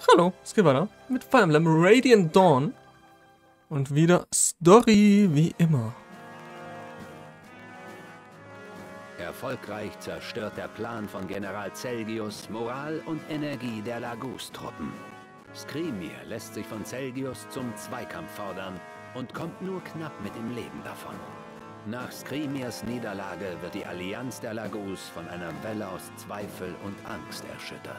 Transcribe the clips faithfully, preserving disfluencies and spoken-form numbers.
Hallo, es geht weiter mit Fire Emblem Radiant Dawn. Und wieder Story wie immer. Erfolgreich zerstört der Plan von General Celgius Moral und Energie der Laguz-Truppen. Skrimir lässt sich von Celgius zum Zweikampf fordern und kommt nur knapp mit dem Leben davon. Nach Skrimirs Niederlage wird die Allianz der Laguz von einer Welle aus Zweifel und Angst erschüttert.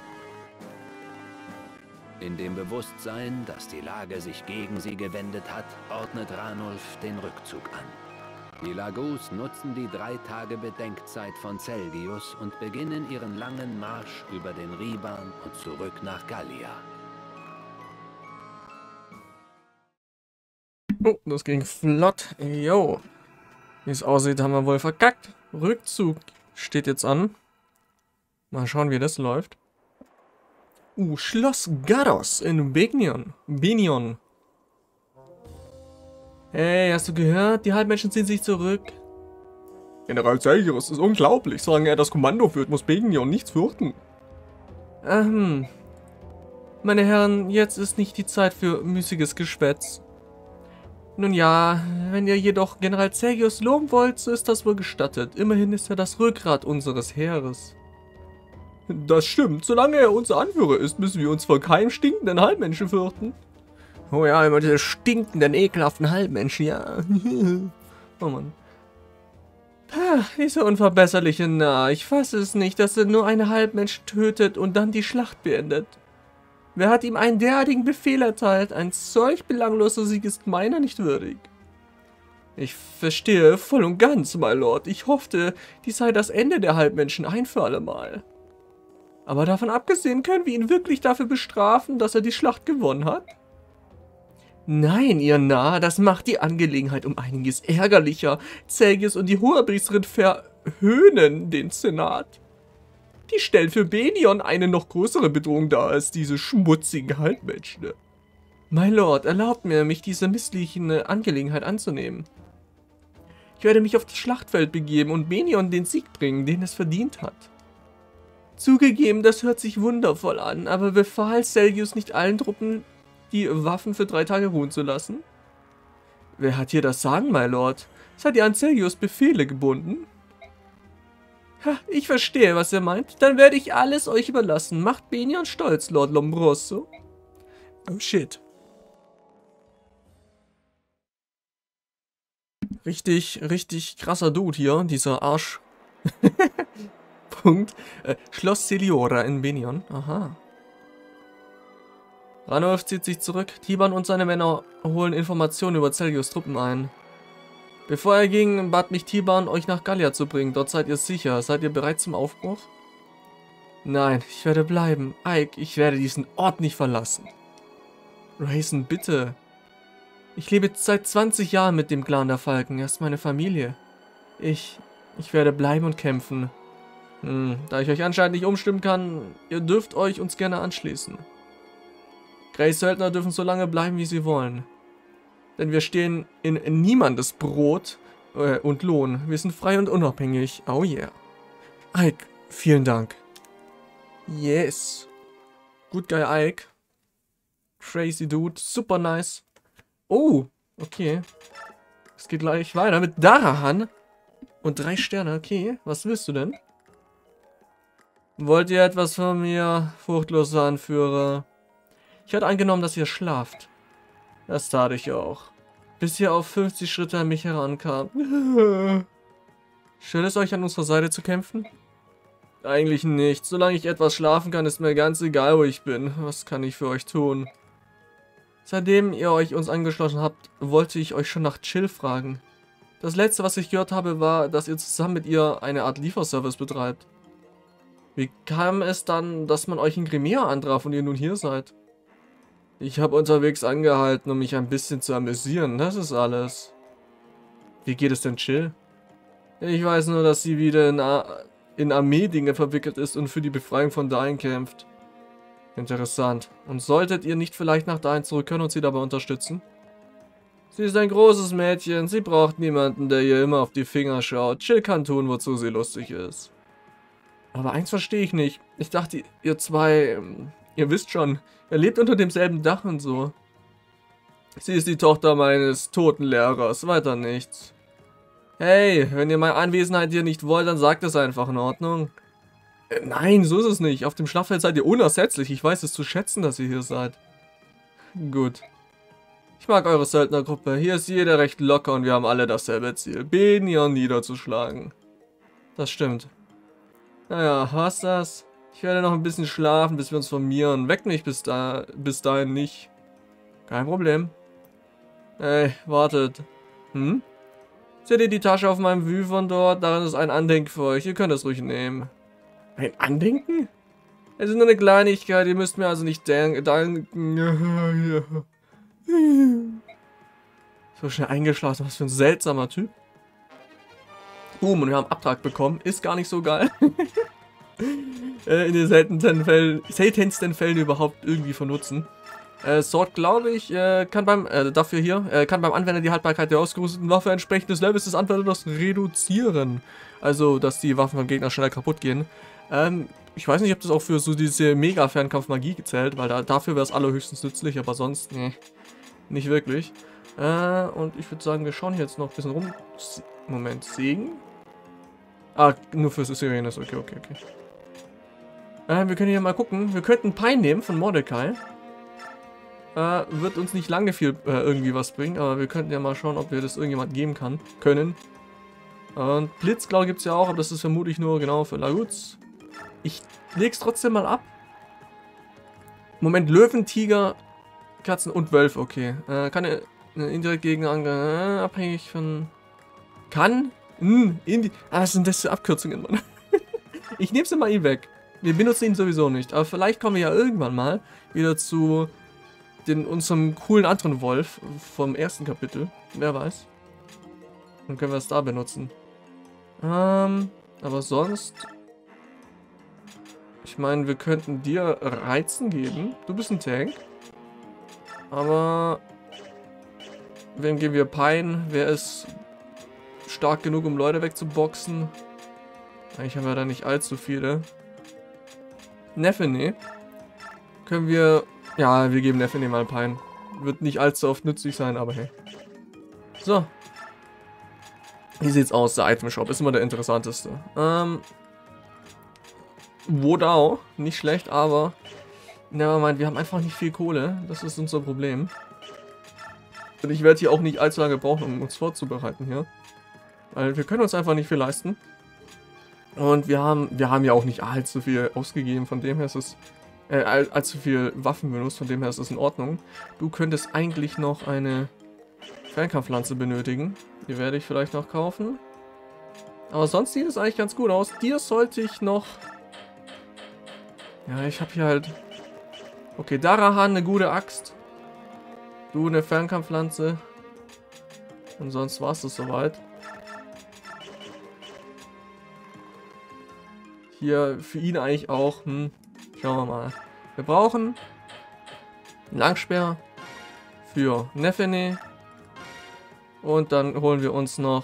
In dem Bewusstsein, dass die Lage sich gegen sie gewendet hat, ordnet Ranulf den Rückzug an. Die Laguz nutzen die drei Tage Bedenkzeit von Celgius und beginnen ihren langen Marsch über den Riban und zurück nach Gallia. Oh, das ging flott. Jo. Wie es aussieht, haben wir wohl verkackt. Rückzug steht jetzt an. Mal schauen, wie das läuft. Uh, Schloss Garros in Benion. Benion. Hey, hast du gehört? Die Halbmenschen ziehen sich zurück. General Celgius, ist unglaublich. Solange er das Kommando führt, muss Benion nichts fürchten. Ähm. Meine Herren, jetzt ist nicht die Zeit für müßiges Geschwätz. Nun ja, wenn ihr jedoch General Celgius loben wollt, so ist das wohl gestattet. Immerhin ist er das Rückgrat unseres Heeres. Das stimmt. Solange er unser Anführer ist, müssen wir uns vor keinem stinkenden Halbmenschen fürchten. Oh ja, immer diese stinkenden, ekelhaften Halbmenschen, ja. Oh Mann. Ah, dieser unverbesserliche Narr. Ich fasse es nicht, dass er nur eine Halbmensch tötet und dann die Schlacht beendet. Wer hat ihm einen derartigen Befehl erteilt? Ein solch belangloser Sieg ist meiner nicht würdig. Ich verstehe voll und ganz, my Lord. Ich hoffte, dies sei das Ende der Halbmenschen ein für alle Mal. Aber davon abgesehen, können wir ihn wirklich dafür bestrafen, dass er die Schlacht gewonnen hat? Nein, ihr Narr, das macht die Angelegenheit um einiges ärgerlicher. Celgius und die Hohepriesterin verhöhnen den Senat. Die stellen für Benion eine noch größere Bedrohung dar als diese schmutzigen Halbmenschen. My Lord, erlaubt mir, mich dieser misslichen Angelegenheit anzunehmen. Ich werde mich auf das Schlachtfeld begeben und Benion den Sieg bringen, den es verdient hat. Zugegeben, das hört sich wundervoll an, aber befahl Celgius nicht allen Truppen, die Waffen für drei Tage ruhen zu lassen? Wer hat hier das Sagen, my Lord? Seid ihr an Celgius Befehle gebunden? Ha, ich verstehe, was er meint. Dann werde ich alles euch überlassen. Macht Benion stolz, Lord Lombroso. Oh shit. Richtig, richtig krasser Dude hier, dieser Arsch. Punkt. Äh, Schloss Celiora in Benion. Aha. Ranulf zieht sich zurück. Tiban und seine Männer holen Informationen über Celgius Truppen ein. Bevor er ging, bat mich Tiban, euch nach Gallia zu bringen. Dort seid ihr sicher. Seid ihr bereit zum Aufbruch? Nein, ich werde bleiben. Ike, ich werde diesen Ort nicht verlassen. Raisin, bitte. Ich lebe seit zwanzig Jahren mit dem Clan der Falken. Er ist meine Familie. Ich, ich werde bleiben und kämpfen. Hm, da ich euch anscheinend nicht umstimmen kann, ihr dürft euch uns gerne anschließen. Greys Söldner dürfen so lange bleiben, wie sie wollen. Denn wir stehen in niemandes Brot äh, und Lohn. Wir sind frei und unabhängig. Oh yeah. Ike, vielen Dank. Yes. Gut geil, Ike. Crazy Dude. Super nice. Oh, okay. Es geht gleich weiter mit Darahan. Und drei Sterne. Okay, was willst du denn? Wollt ihr etwas von mir, furchtloser Anführer? Ich hatte angenommen, dass ihr schlaft. Das tat ich auch. Bis ihr auf fünfzig Schritte an mich herankam. Schön es euch an unserer Seite zu kämpfen? Eigentlich nicht. Solange ich etwas schlafen kann, ist mir ganz egal, wo ich bin. Was kann ich für euch tun? Seitdem ihr euch uns angeschlossen habt, wollte ich euch schon nach Chill fragen. Das letzte, was ich gehört habe, war, dass ihr zusammen mit ihr eine Art Lieferservice betreibt. Wie kam es dann, dass man euch in Grimea antraf und ihr nun hier seid? Ich habe unterwegs angehalten, um mich ein bisschen zu amüsieren, das ist alles. Wie geht es denn Chill? Ich weiß nur, dass sie wieder in, Ar in Armee-Dinge verwickelt ist und für die Befreiung von Dain kämpft. Interessant. Und solltet ihr nicht vielleicht nach Dain zurückkehren und sie dabei unterstützen? Sie ist ein großes Mädchen, sie braucht niemanden, der ihr immer auf die Finger schaut. Chill kann tun, wozu sie lustig ist. Aber eins verstehe ich nicht. Ich dachte, ihr zwei... Ihr wisst schon, er lebt unter demselben Dach und so. Sie ist die Tochter meines toten Lehrers, weiter nichts. Hey, wenn ihr meine Anwesenheit hier nicht wollt, dann sagt es einfach, in Ordnung. Äh, nein, so ist es nicht. Auf dem Schlachtfeld seid ihr unersetzlich. Ich weiß es zu schätzen, dass ihr hier seid. Gut. Ich mag eure Söldnergruppe. Hier ist jeder recht locker und wir haben alle dasselbe Ziel. Benion niederzuschlagen. Das stimmt. Naja, was das? Ich werde noch ein bisschen schlafen, bis wir uns formieren. Weck mich bis, da, bis dahin nicht. Kein Problem. Ey, wartet. Hm? Seht ihr die Tasche auf meinem Vue von dort? Darin ist ein Andenken für euch. Ihr könnt es ruhig nehmen. Ein Andenken? Es ist nur eine Kleinigkeit. Ihr müsst mir also nicht danken. So schnell eingeschlafen. Was für ein seltsamer Typ. Boom, und wir haben Abtrag bekommen. Ist gar nicht so geil. In den seltensten Fällen, seltensten Fällen überhaupt irgendwie von Nutzen. Äh, Sword, glaube ich, äh, kann beim, äh, dafür hier, äh, kann beim Anwender die Haltbarkeit der ausgerüsteten Waffe entsprechend des Levels des Anwenders reduzieren. Also, dass die Waffen vom Gegner schneller kaputt gehen. Ähm, ich weiß nicht, ob das auch für so diese Mega-Fernkampf-Magie gezählt, weil da, dafür wäre es allerhöchstens nützlich, aber sonst, nee, nicht wirklich. Äh, und ich würde sagen, wir schauen hier jetzt noch ein bisschen rum. Moment, Segen? Ah, nur für Sirenes, okay, okay, okay. Äh, wir können hier mal gucken. Wir könnten Pein nehmen von Mordecai. Äh, wird uns nicht lange viel äh, irgendwie was bringen, aber wir könnten ja mal schauen, ob wir das irgendjemand geben kann, können. Und Blitz, glaube ich, gibt es ja auch, aber das ist vermutlich nur genau für Laguz. Ich leg's trotzdem mal ab. Moment, Löwen, Tiger, Katzen und Wölfe, okay. Äh, kann er äh, indirekt gegen äh, abhängig von... Kann? Hm, indi ah, was sind das für Abkürzungen, Mann? Ich nehme sie mal ihn weg. Wir benutzen ihn sowieso nicht, aber vielleicht kommen wir ja irgendwann mal wieder zu den, unserem coolen anderen Wolf vom ersten Kapitel. Wer weiß. Dann können wir es da benutzen. Ähm, aber sonst... Ich meine, wir könnten dir Reizen geben. Du bist ein Tank. Aber... Wem geben wir Pein? Wer ist stark genug, um Leute wegzuboxen? Eigentlich haben wir da nicht allzu viele. Nefene. Können wir... Ja, wir geben Nefene mal Pein. Wird nicht allzu oft nützlich sein, aber hey. So. Wie sieht's aus? Der Item Shop ist immer der interessanteste. Ähm... Wodao. Nicht schlecht, aber... Nevermind, wir haben einfach nicht viel Kohle. Das ist unser Problem. Und ich werde hier auch nicht allzu lange brauchen, um uns vorzubereiten hier. Weil wir können uns einfach nicht viel leisten. Und wir haben, wir haben ja auch nicht allzu viel ausgegeben, von dem her ist es, äh, allzu viel Waffen benutzt, von dem her ist es in Ordnung. Du könntest eigentlich noch eine Fernkampflanze benötigen. Die werde ich vielleicht noch kaufen. Aber sonst sieht es eigentlich ganz gut aus. Dir sollte ich noch... Ja, ich habe hier halt... Okay, Darahan, eine gute Axt. Du, eine Fernkampflanze. Und sonst war es das soweit. Hier für ihn eigentlich auch. Hm, schauen wir mal. Wir brauchen einen Langspeer für Nefene. Und dann holen wir uns noch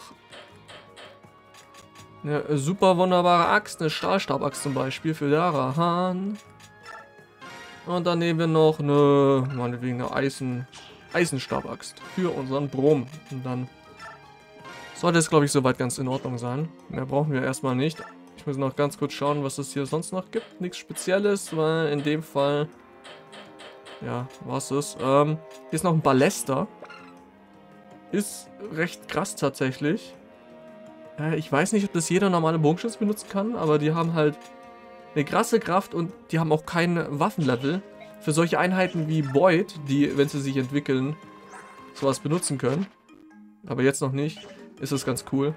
eine super wunderbare Axt, eine Stahlstabaxt zum Beispiel für Darahan. Und dann nehmen wir noch eine, meinetwegen eine Eisen, Eisenstabaxt für unseren Brom. Und dann sollte es, glaube ich, soweit ganz in Ordnung sein. Mehr brauchen wir erstmal nicht. Ich muss noch ganz kurz schauen, was es hier sonst noch gibt. Nichts Spezielles, weil in dem Fall... Ja, was ist? Ähm, hier ist noch ein Ballester. Ist recht krass tatsächlich. Äh, ich weiß nicht, ob das jeder normale Bogenschütze benutzen kann, aber die haben halt eine krasse Kraft und die haben auch kein Waffenlevel. Für solche Einheiten wie Boyd, die, wenn sie sich entwickeln, sowas benutzen können. Aber jetzt noch nicht. Ist es ganz cool.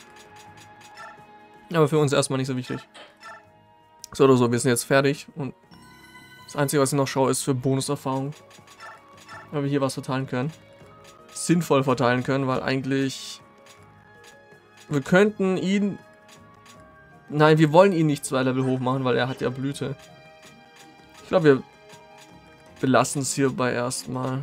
Aber für uns erstmal nicht so wichtig. So oder so, wir sind jetzt fertig. Und das Einzige, was ich noch schaue, ist für Bonuserfahrung. Weil wir hier was verteilen können. Sinnvoll verteilen können, weil eigentlich... Wir könnten ihn... Nein, wir wollen ihn nicht zwei Level hoch machen, weil er hat ja Blüte. Ich glaube, wir belassen es hierbei erstmal.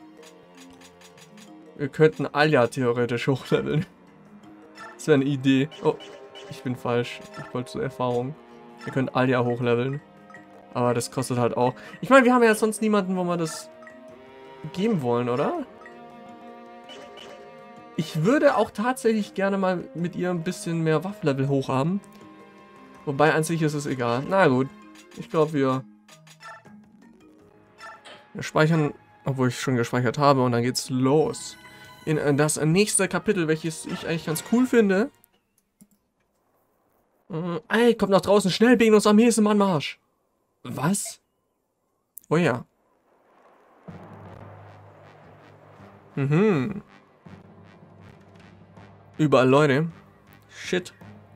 Wir könnten Alja theoretisch hochleveln. Das wäre eine Idee. Oh, ich bin falsch. Ich wollte zur Erfahrung. Wir können Alja hochleveln. Aber das kostet halt auch. Ich meine, wir haben ja sonst niemanden, wo wir das geben wollen, oder? Ich würde auch tatsächlich gerne mal mit ihr ein bisschen mehr Waffenlevel hoch haben. Wobei an sich ist es egal. Na gut. Ich glaube, wir, wir speichern, obwohl ich schon gespeichert habe. Und dann geht's los. In das nächste Kapitel, welches ich eigentlich ganz cool finde. Äh, ey, kommt nach draußen. Schnell, wegen uns Armee ist im Anmarsch. Was? Oh ja. Mhm. Überall Leute. Shit.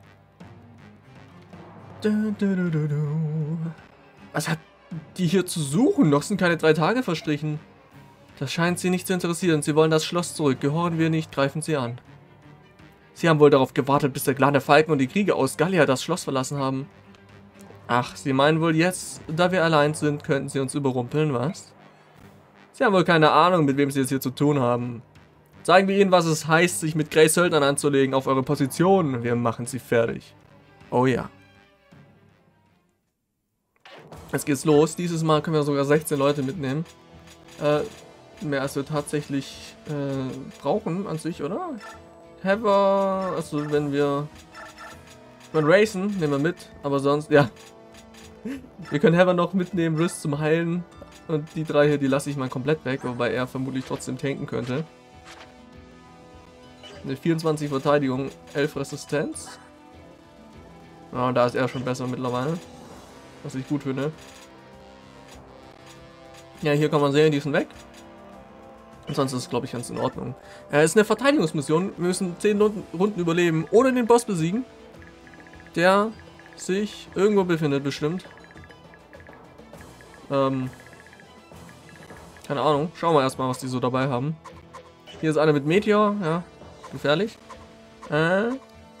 Du, du, du, du, du. Was hat die hier zu suchen? Noch sind keine drei Tage verstrichen. Das scheint sie nicht zu interessieren. Sie wollen das Schloss zurück. Gehorchen wir nicht, greifen sie an. Sie haben wohl darauf gewartet, bis der Clan der Falken und die Krieger aus Gallia das Schloss verlassen haben. Ach, sie meinen wohl jetzt, da wir allein sind, könnten sie uns überrumpeln, was? Sie haben wohl keine Ahnung, mit wem sie es hier zu tun haben. Zeigen wir ihnen, was es heißt, sich mit Grey Söldnern anzulegen auf eure Position. Wir machen sie fertig. Oh ja. Jetzt geht's los. Dieses Mal können wir sogar sechzehn Leute mitnehmen. Äh, mehr als wir tatsächlich äh, brauchen an sich, oder? Heather, also wenn wir wenn racen, nehmen wir mit, aber sonst, ja. Wir können Heather noch mitnehmen, Rüst zum Heilen. Und die drei hier, die lasse ich mal komplett weg, wobei er vermutlich trotzdem tanken könnte. Eine vierundzwanzig Verteidigung, elf Resistenz. Ja, da ist er schon besser mittlerweile. Was ich gut finde. Ja, hier kann man sehen, die sind weg. Und sonst ist es, glaube ich, ganz in Ordnung. Es ist eine Verteidigungsmission. Wir müssen zehn Runden überleben, ohne den Boss besiegen. Der sich irgendwo befindet, bestimmt. Ähm. Keine Ahnung. Schauen wir erstmal, was die so dabei haben. Hier ist einer mit Meteor, ja. Gefährlich. Äh.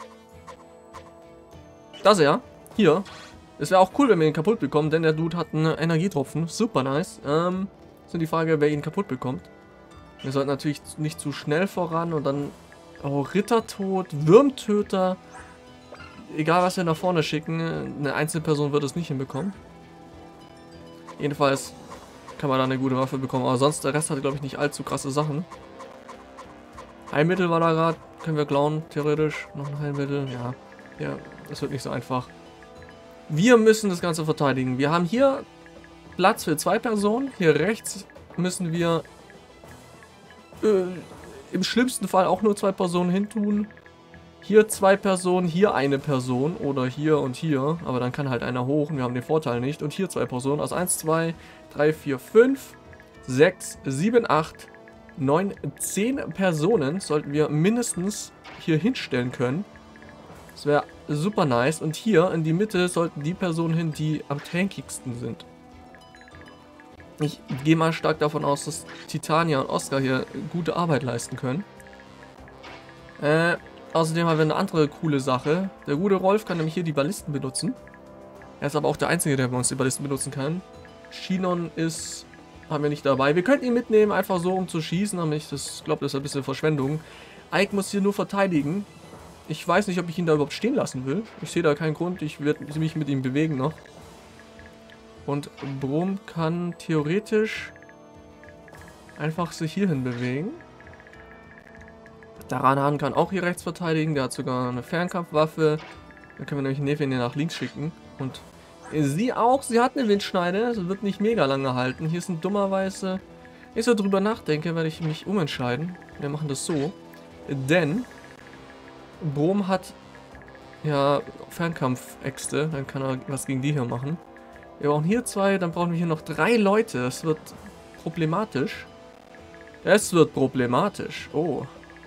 Das ja. Hier. Es wäre auch cool, wenn wir ihn kaputt bekommen, denn der Dude hat einen Energietropfen. Super nice. Ähm. Ist nur die Frage, wer ihn kaputt bekommt. Wir sollten natürlich nicht zu schnell voran und dann. Oh, Rittertod, Würmtöter. Egal, was wir nach vorne schicken, eine Einzelperson wird es nicht hinbekommen. Jedenfalls kann man da eine gute Waffe bekommen, aber sonst der Rest hat, glaube ich, nicht allzu krasse Sachen. Heilmittel war da gerade, können wir klauen, theoretisch. Noch ein Heilmittel, ja. Ja, das wird nicht so einfach. Wir müssen das Ganze verteidigen. Wir haben hier Platz für zwei Personen. Hier rechts müssen wir äh, im schlimmsten Fall auch nur zwei Personen hintun. Hier zwei Personen, hier eine Person oder hier und hier. Aber dann kann halt einer hoch und wir haben den Vorteil nicht. Und hier zwei Personen. Also eins, zwei, drei, vier, fünf, sechs, sieben, acht, neun, zehn Personen sollten wir mindestens hier hinstellen können. Das wäre super nice. Und hier in die Mitte sollten die Personen hin, die am tankigsten sind. Ich gehe mal stark davon aus, dass Titania und Oscar hier gute Arbeit leisten können. Äh... Außerdem haben wir eine andere coole Sache. Der gute Rolf kann nämlich hier die Ballisten benutzen. Er ist aber auch der Einzige, der bei uns die Ballisten benutzen kann. Shinon ist... haben wir nicht dabei. Wir könnten ihn mitnehmen, einfach so, um zu schießen. Aber ich glaube, das ist ein bisschen Verschwendung. Ike muss hier nur verteidigen. Ich weiß nicht, ob ich ihn da überhaupt stehen lassen will. Ich sehe da keinen Grund. Ich werde mich mit ihm bewegen noch. Und Brom kann theoretisch einfach sich hierhin bewegen. Daranan kann auch hier rechts verteidigen, der hat sogar eine Fernkampfwaffe. Dann können wir nämlich Nevin hier nach links schicken. Und sie auch, sie hat eine Windschneide, also wird nicht mega lange halten. Hier sind dummerweise, wenn ich so drüber nachdenke, werde ich mich umentscheiden. Wir machen das so, denn Brom hat ja Fernkampfäxte, dann kann er was gegen die hier machen. Wir brauchen hier zwei, dann brauchen wir hier noch drei Leute, das wird problematisch. Es wird problematisch, oh.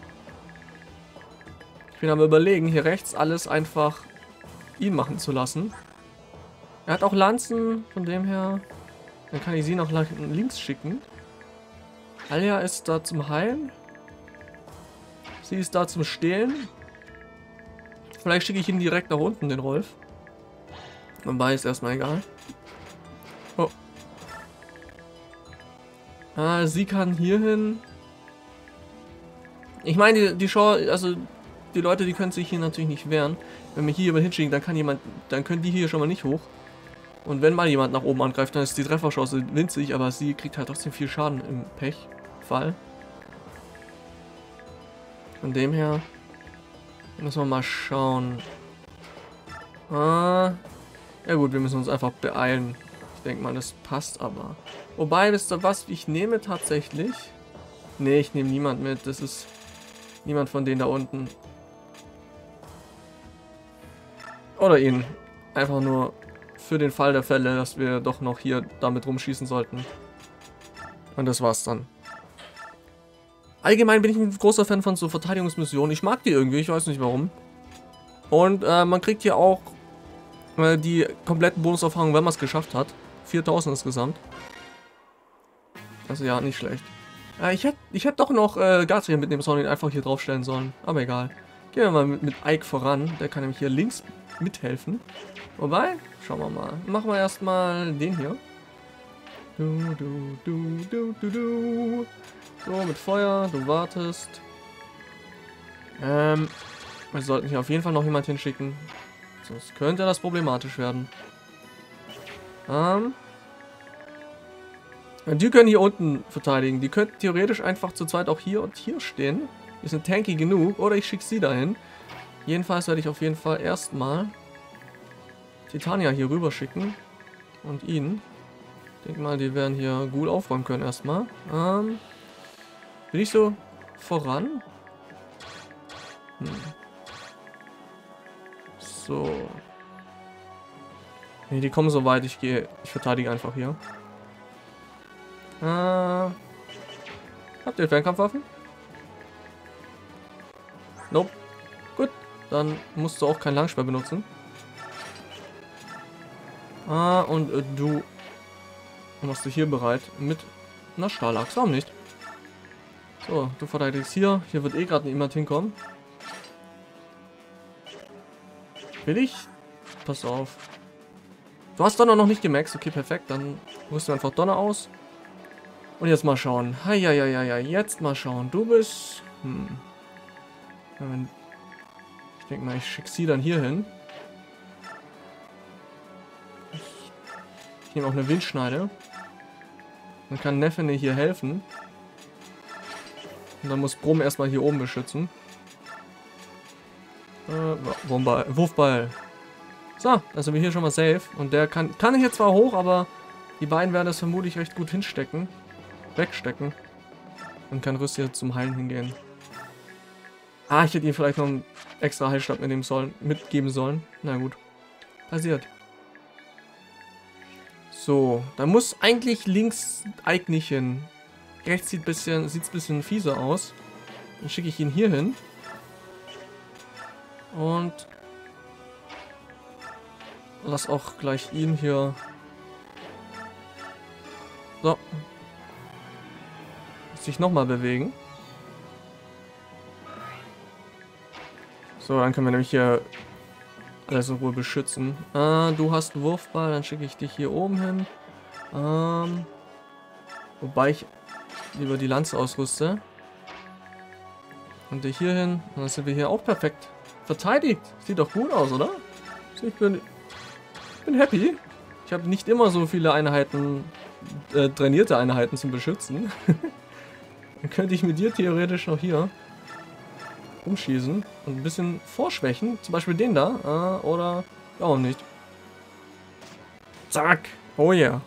Ich bin am Überlegen, hier rechts alles einfach ihn machen zu lassen. Er hat auch Lanzen, von dem her. Dann kann ich sie noch links schicken. Alia ist da zum Heilen. Sie ist da zum Stehlen. Vielleicht schicke ich ihn direkt nach unten, den Rolf. Wobei ist erstmal egal. Oh. Ah, sie kann hier hin. Ich meine, die, die Chance, also die Leute, die können sich hier natürlich nicht wehren. Wenn wir hier jemand hinschicken, dann kann jemand, dann können die hier schon mal nicht hoch. Und wenn mal jemand nach oben angreift, dann ist die Trefferchance winzig, aber sie kriegt halt trotzdem viel Schaden im Pechfall. Von dem her müssen wir mal schauen. Ah, ja gut, wir müssen uns einfach beeilen. Ich denke mal, das passt aber. Wobei, wisst ihr was, ich nehme tatsächlich... Nee, ich nehme niemand mit. Das ist niemand von denen da unten. Oder ihn. Einfach nur für den Fall der Fälle, dass wir doch noch hier damit rumschießen sollten. Und das war's dann. Allgemein bin ich ein großer Fan von so Verteidigungsmissionen. Ich mag die irgendwie, ich weiß nicht warum. Und äh, man kriegt hier auch äh, die kompletten Bonuserfahrungen, wenn man es geschafft hat. viertausend insgesamt. Also ja, nicht schlecht. Äh, ich hätte ich hätt doch noch äh, Gatriel mitnehmen sollen und ihn einfach hier draufstellen sollen. Aber egal. Gehen wir mal mit, mit Ike voran. Der kann nämlich hier links mithelfen. Wobei, schauen wir mal. Machen wir erstmal den hier. Du, du, du, du, du, du. So, mit Feuer, du wartest. Ähm, wir sollten hier auf jeden Fall noch jemand hinschicken. Sonst könnte das problematisch werden. Ähm. Die können hier unten verteidigen. Die könnten theoretisch einfach zu zweit auch hier und hier stehen. Die sind tanky genug. Oder ich schicke sie dahin. Jedenfalls werde ich auf jeden Fall erstmal Titania hier rüber schicken. Und ihn. Ich denke mal, die werden hier gut aufräumen können erstmal. Ähm. Bin ich so voran? Hm. So. Nee, die kommen so weit. Ich gehe. Ich verteidige einfach hier. Äh. Habt ihr Fernkampfwaffen? Nope. Gut. Dann musst du auch kein Langschwert benutzen. Ah, und äh, du machst du hier bereit mit einer Stahlachse. Warum nicht? So, du verteidigst hier. Hier wird eh gerade niemand hinkommen. Will ich? Pass auf. Du hast Donner noch nicht gemaxt. Okay, perfekt. Dann rüsten wir einfach Donner aus. Und jetzt mal schauen. Heieieiei. Jetzt mal schauen. Du bist... Hm. Ich denke mal, ich schicke sie dann hier hin. Ich, ich nehme auch eine Windschneide. Dann kann Neffene hier helfen. Und dann muss Brumm erstmal hier oben beschützen. Äh, Wurmball, Wurfball. So, dann sind wir hier schon mal safe. Und der kann, kann hier zwar hoch, aber die beiden werden das vermutlich recht gut hinstecken. Wegstecken. Dann kann Rüst hier zum Heilen hingehen. Ah, ich hätte ihm vielleicht noch einen extra Heilstab mitnehmen sollen, mitgeben sollen. Na gut. Passiert. So, da muss eigentlich links Ike nicht hin. Rechts sieht bisschen, sieht's ein bisschen fieser aus. Dann schicke ich ihn hier hin. Und lass auch gleich ihn hier. So. Sich nochmal bewegen. So, dann können wir nämlich hier alles in Ruhe beschützen. Ah, du hast einen Wurfball, dann schicke ich dich hier oben hin. Ähm, wobei ich lieber die Lanze ausrüste. Und dich hier hin. Dann sind wir hier auch perfekt verteidigt. Sieht doch gut aus, oder? Ich bin, ich bin happy. Ich habe nicht immer so viele Einheiten, äh, trainierte Einheiten zum Beschützen. Dann könnte ich mit dir theoretisch noch hier umschießen und ein bisschen vorschwächen. Zum Beispiel den da. Äh, oder auch nicht. Zack. Oh yeah.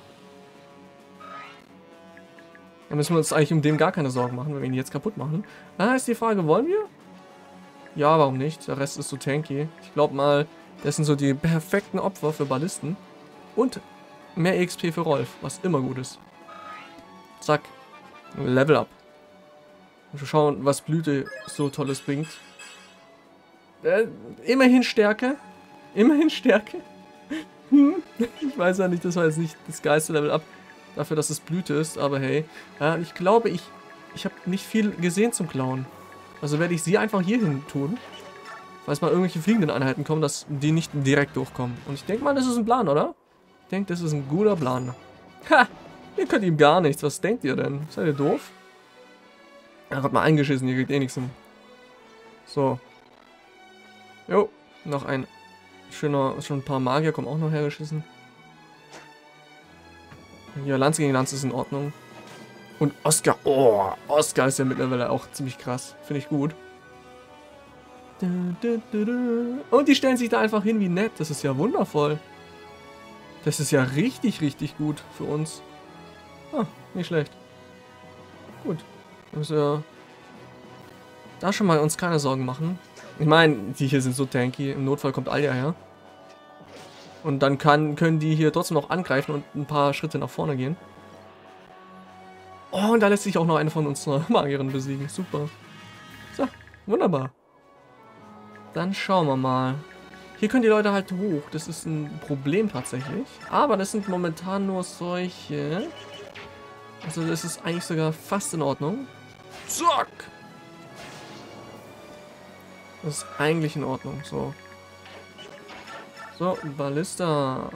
Dann müssen wir uns eigentlich um den gar keine Sorgen machen, wenn wir ihn jetzt kaputt machen. Ah, ist die Frage, wollen wir? Ja, warum nicht? Der Rest ist so tanky. Ich glaube mal, das sind so die perfekten Opfer für Ballisten. Und mehr E X P für Rolf, was immer gut ist. Zack. Level up. Und wir schauen, was Blüte so Tolles bringt. Äh, immerhin Stärke. Immerhin Stärke. Ich weiß ja nicht, das war jetzt nicht das geilste Level up. Dafür, dass es Blüte ist, aber hey. Äh, ich glaube, ich, ich habe nicht viel gesehen zum Klauen. Also werde ich sie einfach hier hin tun. Falls mal irgendwelche fliegenden Einheiten kommen, dass die nicht direkt durchkommen. Und ich denke mal, das ist ein Plan, oder? Ich denke, das ist ein guter Plan. Ha! Ihr könnt ihm gar nichts. Was denkt ihr denn? Seid ihr doof? Er hat mal eingeschissen, ihr kriegt eh nichts hin. So. Jo, noch ein schöner, schon ein paar Magier kommen auch noch hergeschissen. Ja, Lanze gegen Lanze ist in Ordnung. Und Oscar. Oh, Oscar ist ja mittlerweile auch ziemlich krass. Finde ich gut. Und die stellen sich da einfach hin wie nett. Das ist ja wundervoll. Das ist ja richtig, richtig gut für uns. Ah, nicht schlecht. Gut. Dann müssen wir da schon mal uns keine Sorgen machen. Ich meine, die hier sind so tanky. Im Notfall kommt Alia her. Und dann kann, können die hier trotzdem noch angreifen und ein paar Schritte nach vorne gehen. Oh, und da lässt sich auch noch eine von unseren Magierinnen besiegen. Super. So, wunderbar. Dann schauen wir mal. Hier können die Leute halt hoch. Das ist ein Problem tatsächlich. Aber das sind momentan nur solche. Also das ist eigentlich sogar fast in Ordnung. Zack! Das ist eigentlich in Ordnung. So. So, Ballista.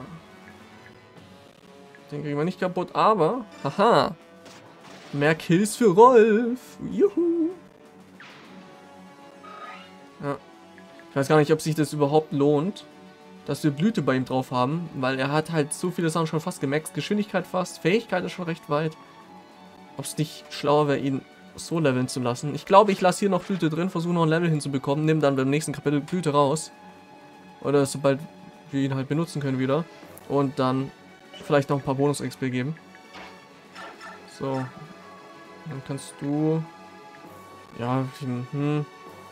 Den kriegen wir nicht kaputt, aber... Haha! Mehr Kills für Rolf! Juhu! Ja. Ich weiß gar nicht, ob sich das überhaupt lohnt, dass wir Blüte bei ihm drauf haben, weil er hat halt so viele Sachen schon fast gemaxt. Geschwindigkeit fast, Fähigkeit ist schon recht weit. Ob es nicht schlauer wäre, ihn so leveln zu lassen. Ich glaube, ich lasse hier noch Blüte drin, versuche noch ein Level hinzubekommen, nehme dann beim nächsten Kapitel Blüte raus. Oder sobald wir ihn halt benutzen können wieder. Und dann vielleicht noch ein paar Bonus-X P geben. So. Dann kannst du... Ja, hm...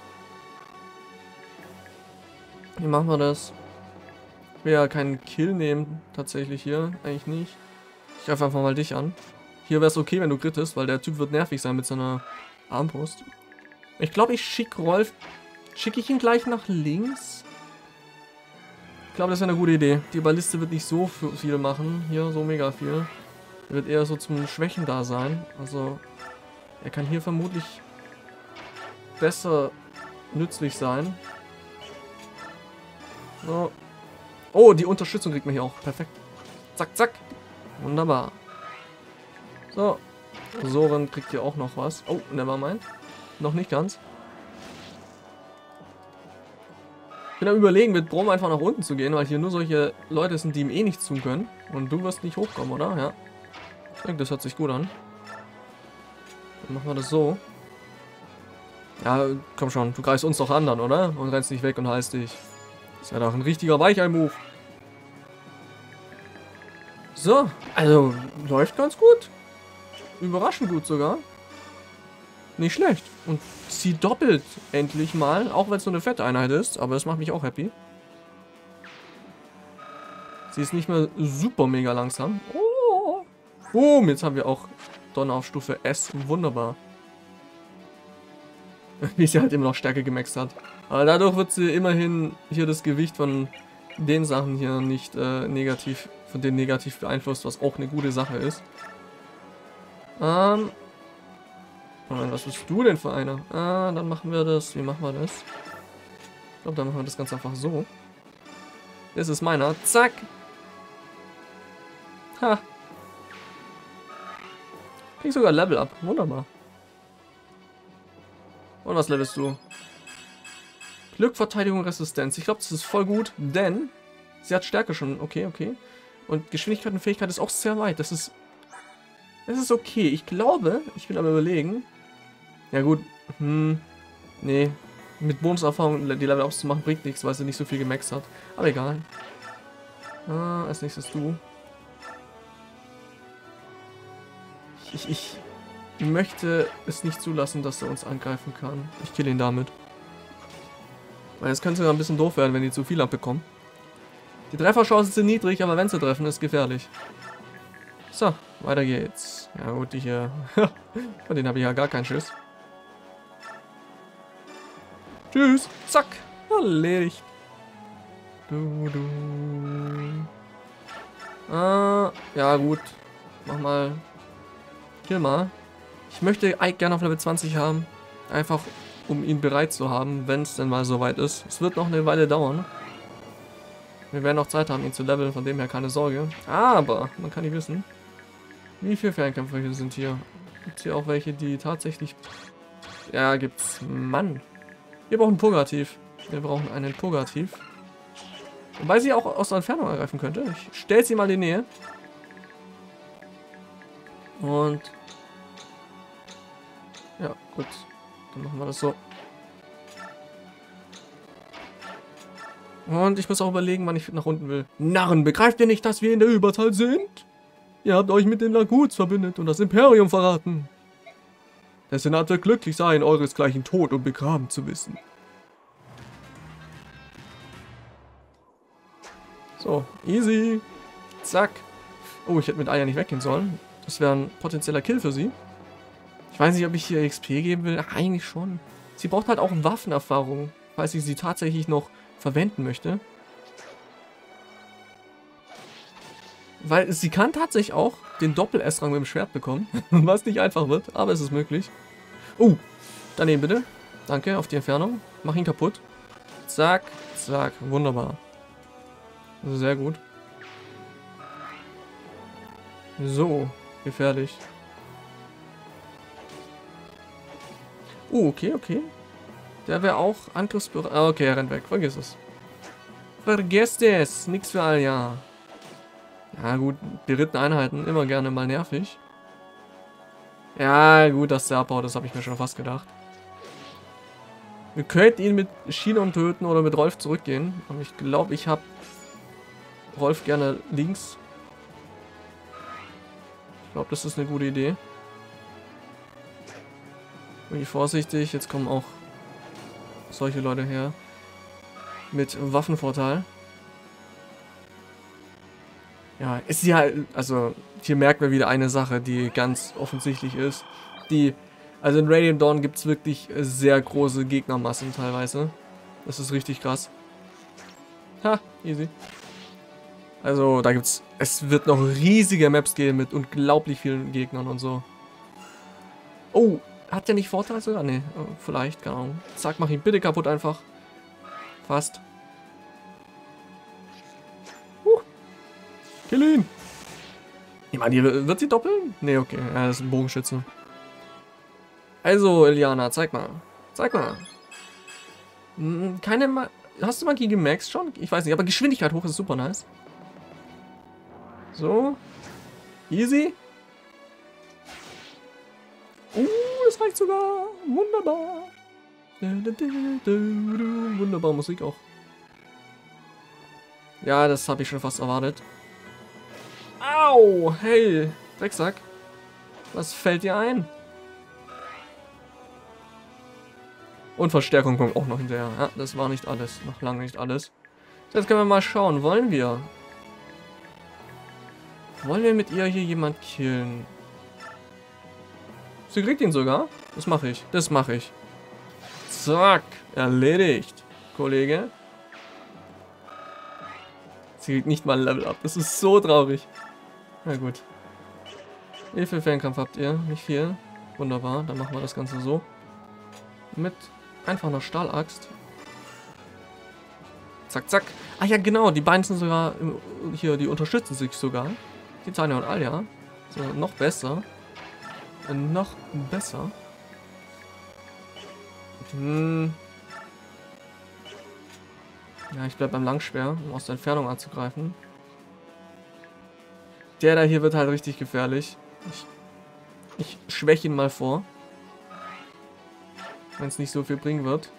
Wie machen wir das? Ich will ja keinen Kill nehmen, tatsächlich hier. Eigentlich nicht. Ich greife einfach mal dich an. Hier wäre es okay, wenn du crittest, weil der Typ wird nervig sein mit seiner Armbrust. Ich glaube, ich schicke Rolf... Schicke ich ihn gleich nach links? Ich glaube, das wäre eine gute Idee. Die Balliste wird nicht so viel machen. Hier, so mega viel. Er wird eher so zum Schwächen da sein. Also, er kann hier vermutlich besser nützlich sein. So. Oh, die Unterstützung kriegt man hier auch. Perfekt. Zack, zack. Wunderbar. So. Soren kriegt hier auch noch was. Oh, nevermind. Noch nicht ganz. Ich bin am Überlegen, mit Brom einfach nach unten zu gehen, weil hier nur solche Leute sind, die ihm eh nichts tun können. Und du wirst nicht hochkommen, oder? Ja. Ich denke, das hört sich gut an. Dann machen wir das so. Ja, komm schon. Du greifst uns doch an dann, oder? Und rennst nicht weg und heißt dich. Das wäre doch ein richtiger Weichei-Move. So, also läuft ganz gut. Überraschend gut sogar. Nicht schlecht. Und sie doppelt endlich mal, auch wenn es nur eine fette Einheit ist, aber das macht mich auch happy. Sie ist nicht mehr super mega langsam. Oh, boom, jetzt haben wir auch Donner auf Stufe S. Wunderbar. Wie sie halt immer noch Stärke gemaxt hat. Aber dadurch wird sie immerhin hier das Gewicht von den Sachen hier nicht äh, negativ, von denen negativ beeinflusst, was auch eine gute Sache ist. Ähm. Was bist du denn für einer? Ah, dann machen wir das. Wie machen wir das? Ich glaube, dann machen wir das ganz einfach so. Das ist meiner. Zack. Ha. Krieg sogar Level up. Wunderbar. Und was levelst du? Glück, Verteidigung, Resistenz. Ich glaube, das ist voll gut, denn sie hat Stärke schon. Okay, okay. Und Geschwindigkeit und Fähigkeit ist auch sehr weit. Das ist... Das ist okay. Ich glaube, ich will aber überlegen. Ja gut. Hm. Nee. Mit Bonuserfahrung die Level ups zu machen bringt nichts, weil sie nicht so viel gemaxt hat. Aber egal. Ah, als nächstes du. Ich, ich, ich möchte es nicht zulassen, dass er uns angreifen kann. Ich kill ihn damit. Weil es könnte sogar ein bisschen doof werden, wenn die zu viel abbekommen. Die Trefferchancen sind niedrig, aber wenn sie treffen, ist gefährlich. So, weiter geht's. Ja gut, die hier... Von denen habe ich ja gar keinen Schiss. Tschüss. Zack. Erledigt. Du, du. Ah, ja gut. Mach mal. Kill mal. Ich möchte Ike gerne auf Level zwanzig haben. Einfach, um ihn bereit zu haben, wenn es denn mal soweit ist. Es wird noch eine Weile dauern. Wir werden noch Zeit haben, ihn zu leveln, von dem her keine Sorge. Aber, man kann nicht wissen, wie viele Fernkämpfer hier sind hier. Gibt es hier auch welche, die tatsächlich... Ja, gibt's. Mann. Wir brauchen Purgativ. Wir brauchen einen Purgativ. Wobei sie auch aus der Entfernung ergreifen könnte. Ich stelle sie mal in die Nähe. Und ja, gut. Dann machen wir das so. Und ich muss auch überlegen, wann ich nach unten will. Narren, begreift ihr nicht, dass wir in der Überzahl sind? Ihr habt euch mit den Laguts verbündet und das Imperium verraten. Der Senat wird glücklich sein, euresgleichen tot und begraben zu wissen. So, easy. Zack. Oh, ich hätte mit Aya nicht weggehen sollen. Das wäre ein potenzieller Kill für sie. Ich weiß nicht, ob ich hier X P geben will. Ach, eigentlich schon. Sie braucht halt auch Waffenerfahrung, falls ich sie tatsächlich noch verwenden möchte. Weil sie kann tatsächlich auch den Doppel-S-Rang mit dem Schwert bekommen. Was nicht einfach wird, aber es ist möglich. Oh, daneben bitte. Danke, auf die Entfernung. Mach ihn kaputt. Zack, zack. Wunderbar. Sehr gut. So, gefährlich. Oh, okay, okay. Der wäre auch angriffsbereit. Ah, okay, er rennt weg. Vergiss es. Vergesst es. Nix für Alja. Ja gut, berittene Einheiten, immer gerne mal nervig. Ja gut, dass der abhaut, das habe ich mir schon fast gedacht. Wir könnten ihn mit Shinon töten oder mit Rolf zurückgehen. Aber ich glaube, ich habe Rolf gerne links. Ich glaube, das ist eine gute Idee. Bin ich vorsichtig, jetzt kommen auch solche Leute her. Mit Waffenvorteil. Ja, ist ja, also hier merkt man wieder eine Sache, die ganz offensichtlich ist. Die, also in Radiant Dawn gibt es wirklich sehr große Gegnermassen teilweise. Das ist richtig krass. Ha, easy. Also da gibt's, es wird noch riesige Maps geben mit unglaublich vielen Gegnern und so. Oh, hat der nicht Vorteil sogar? Nee, vielleicht, keine Ahnung. Zack, mach ihn bitte kaputt einfach. Fast. Kill ihn! Ich meine, die, wird sie doppeln? Nee, okay. Ja, das ist ein Bogenschütze. Also, Iliana, zeig mal. Zeig mal. Hm, keine Ma Hast du Magie gemaxt schon? Ich weiß nicht, aber Geschwindigkeit hoch ist super nice. So. Easy. Uh, das reicht sogar. Wunderbar. Wunderbar Musik auch. Ja, das habe ich schon fast erwartet. Au! Hey, Drecksack. Was fällt dir ein? Und Verstärkung kommt auch noch hinterher. Ja, das war nicht alles. Noch lange nicht alles. Jetzt können wir mal schauen. Wollen wir? Wollen wir mit ihr hier jemand killen? Sie kriegt ihn sogar. Das mache ich. Das mache ich. Zack. Erledigt. Kollege. Sie kriegt nicht mal ein Level up. Das ist so traurig. Na gut. Wie viel Fernkampf habt ihr? Nicht viel. Wunderbar. Dann machen wir das Ganze so. Mit einfach einer Stahlaxt. Zack, zack. Ah ja, genau. Die beiden sind sogar hier. Die unterstützen sich sogar. Titania und Alja. So, noch besser. Noch besser. Hm. Ja, ich bleib beim Langschwer, um aus der Entfernung anzugreifen. Der da hier wird halt richtig gefährlich. Ich, ich schwäche ihn mal vor. Wenn es nicht so viel bringen wird.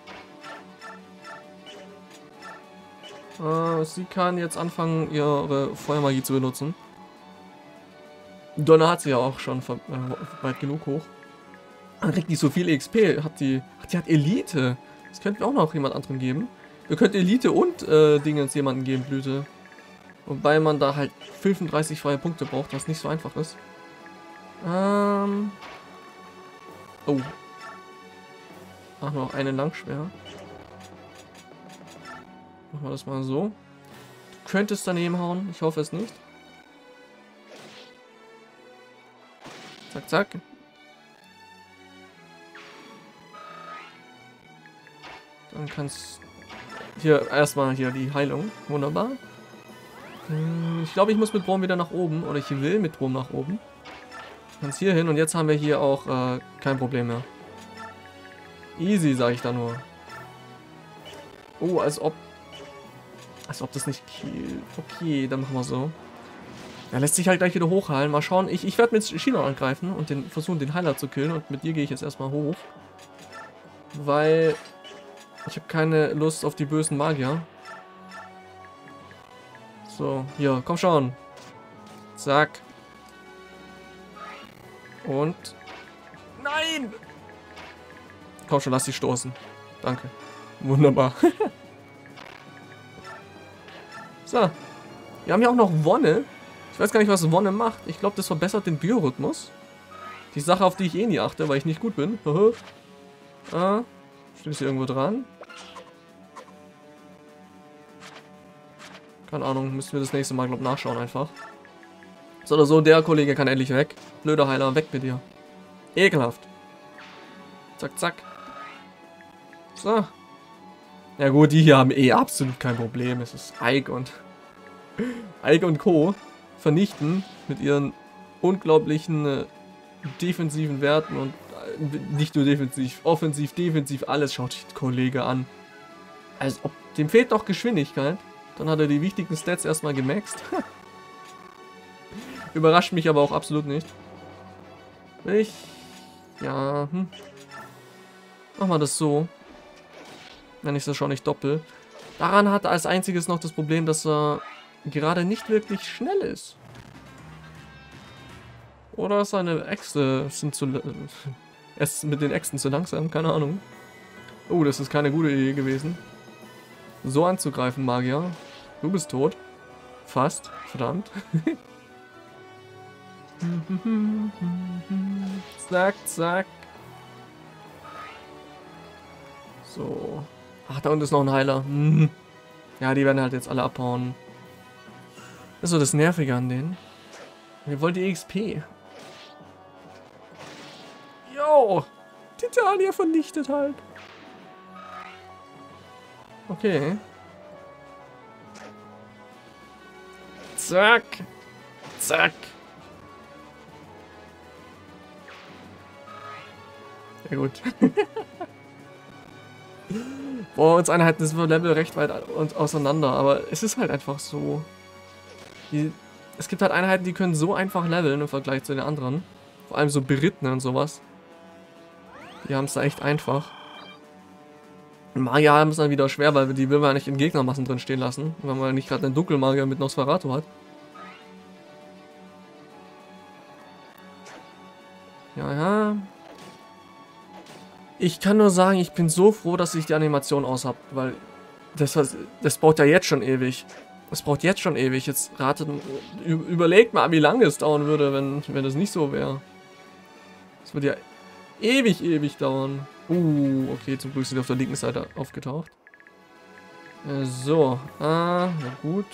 Äh, sie kann jetzt anfangen, ihre Feuermagie zu benutzen. Donner hat sie ja auch schon äh, weit genug hoch. Man kriegt nicht so viel X P. Hat die, die hat Elite. Das könnten wir auch noch jemand anderen geben. Wir könnten Elite und äh, Dingens jemanden geben, Blüte. Wobei man da halt fünfunddreißig freie Punkte braucht, was nicht so einfach ist. Ähm. Oh. Ach, noch eine Langschwer. Machen wir das mal so. Du könntest daneben hauen. Ich hoffe es nicht. Zack, zack. Dann kannst hier erstmal hier die Heilung. Wunderbar. Ich glaube, ich muss mit Brom wieder nach oben. Oder ich will mit Brom nach oben. Ganz hier hin. Und jetzt haben wir hier auch äh, kein Problem mehr. Easy, sage ich da nur. Oh, als ob... Als ob das nicht killt. Okay, dann machen wir so. Er lässt sich halt gleich wieder hochheilen. Mal schauen. Ich, ich werde mit Shinon angreifen und den, versuchen, den Heiler zu killen. Und mit dir gehe ich jetzt erstmal hoch. Weil ich habe keine Lust auf die bösen Magier. So, hier, komm schon. Zack. Und... Nein! Komm schon, lass sie stoßen. Danke. Wunderbar. So. Wir haben ja auch noch Wonne. Ich weiß gar nicht, was Wonne macht. Ich glaube, das verbessert den Biorhythmus. Die Sache, auf die ich eh nie achte, weil ich nicht gut bin. ah, steht hier irgendwo dran? Keine Ahnung, müssen wir das nächste Mal, glaube ich, nachschauen einfach. So oder so, der Kollege kann endlich weg. Blöder Heiler, weg mit dir. Ekelhaft. Zack, zack. So. Ja gut, die hier haben eh absolut kein Problem. Es ist Ike und... Ike und Co. vernichten mit ihren unglaublichen äh, defensiven Werten und äh, nicht nur defensiv, offensiv, defensiv, alles schaut sich der Kollege an. Als ob dem fehlt noch Geschwindigkeit. Dann hat er die wichtigen Stats erstmal gemaxt. Überrascht mich aber auch absolut nicht. Ich... Ja, hm. Mach mal das so. Wenn ich das schon nicht doppel. Daran hat er als einziges noch das Problem, dass er gerade nicht wirklich schnell ist. Oder seine Äxte sind zu... Er ist mit den Äxten zu langsam, keine Ahnung. Oh, das ist keine gute Idee gewesen. So anzugreifen, Magier. Du bist tot. Fast. Verdammt. Zack, zack. So. Ach, da unten ist noch ein Heiler. Hm. Ja, die werden halt jetzt alle abhauen. Das ist so das Nervige an denen. Wir wollen die X P. Jo! Titania vernichtet halt. Okay. Zack. Zack. Ja gut. Boah, uns Einheiten sind wir Level recht weit auseinander, aber es ist halt einfach so. Die, es gibt halt Einheiten, die können so einfach leveln im Vergleich zu den anderen. Vor allem so Berittene und sowas. Die haben es da echt einfach. Magier haben es dann wieder schwer, weil die will man ja nicht in Gegnermassen drin stehen lassen, wenn man nicht gerade einen Dunkelmagier mit Nosferatu hat. Ja, ja. Ich kann nur sagen, ich bin so froh, dass ich die Animation aus habe, weil das, das braucht ja jetzt schon ewig. Das braucht jetzt schon ewig. Jetzt ratet, überlegt mal, wie lange es dauern würde, wenn, wenn das nicht so wäre. Das würde ja ewig, ewig dauern. Uh, okay, zum Glück sind die auf der linken Seite aufgetaucht. Äh, so, ah, na gut.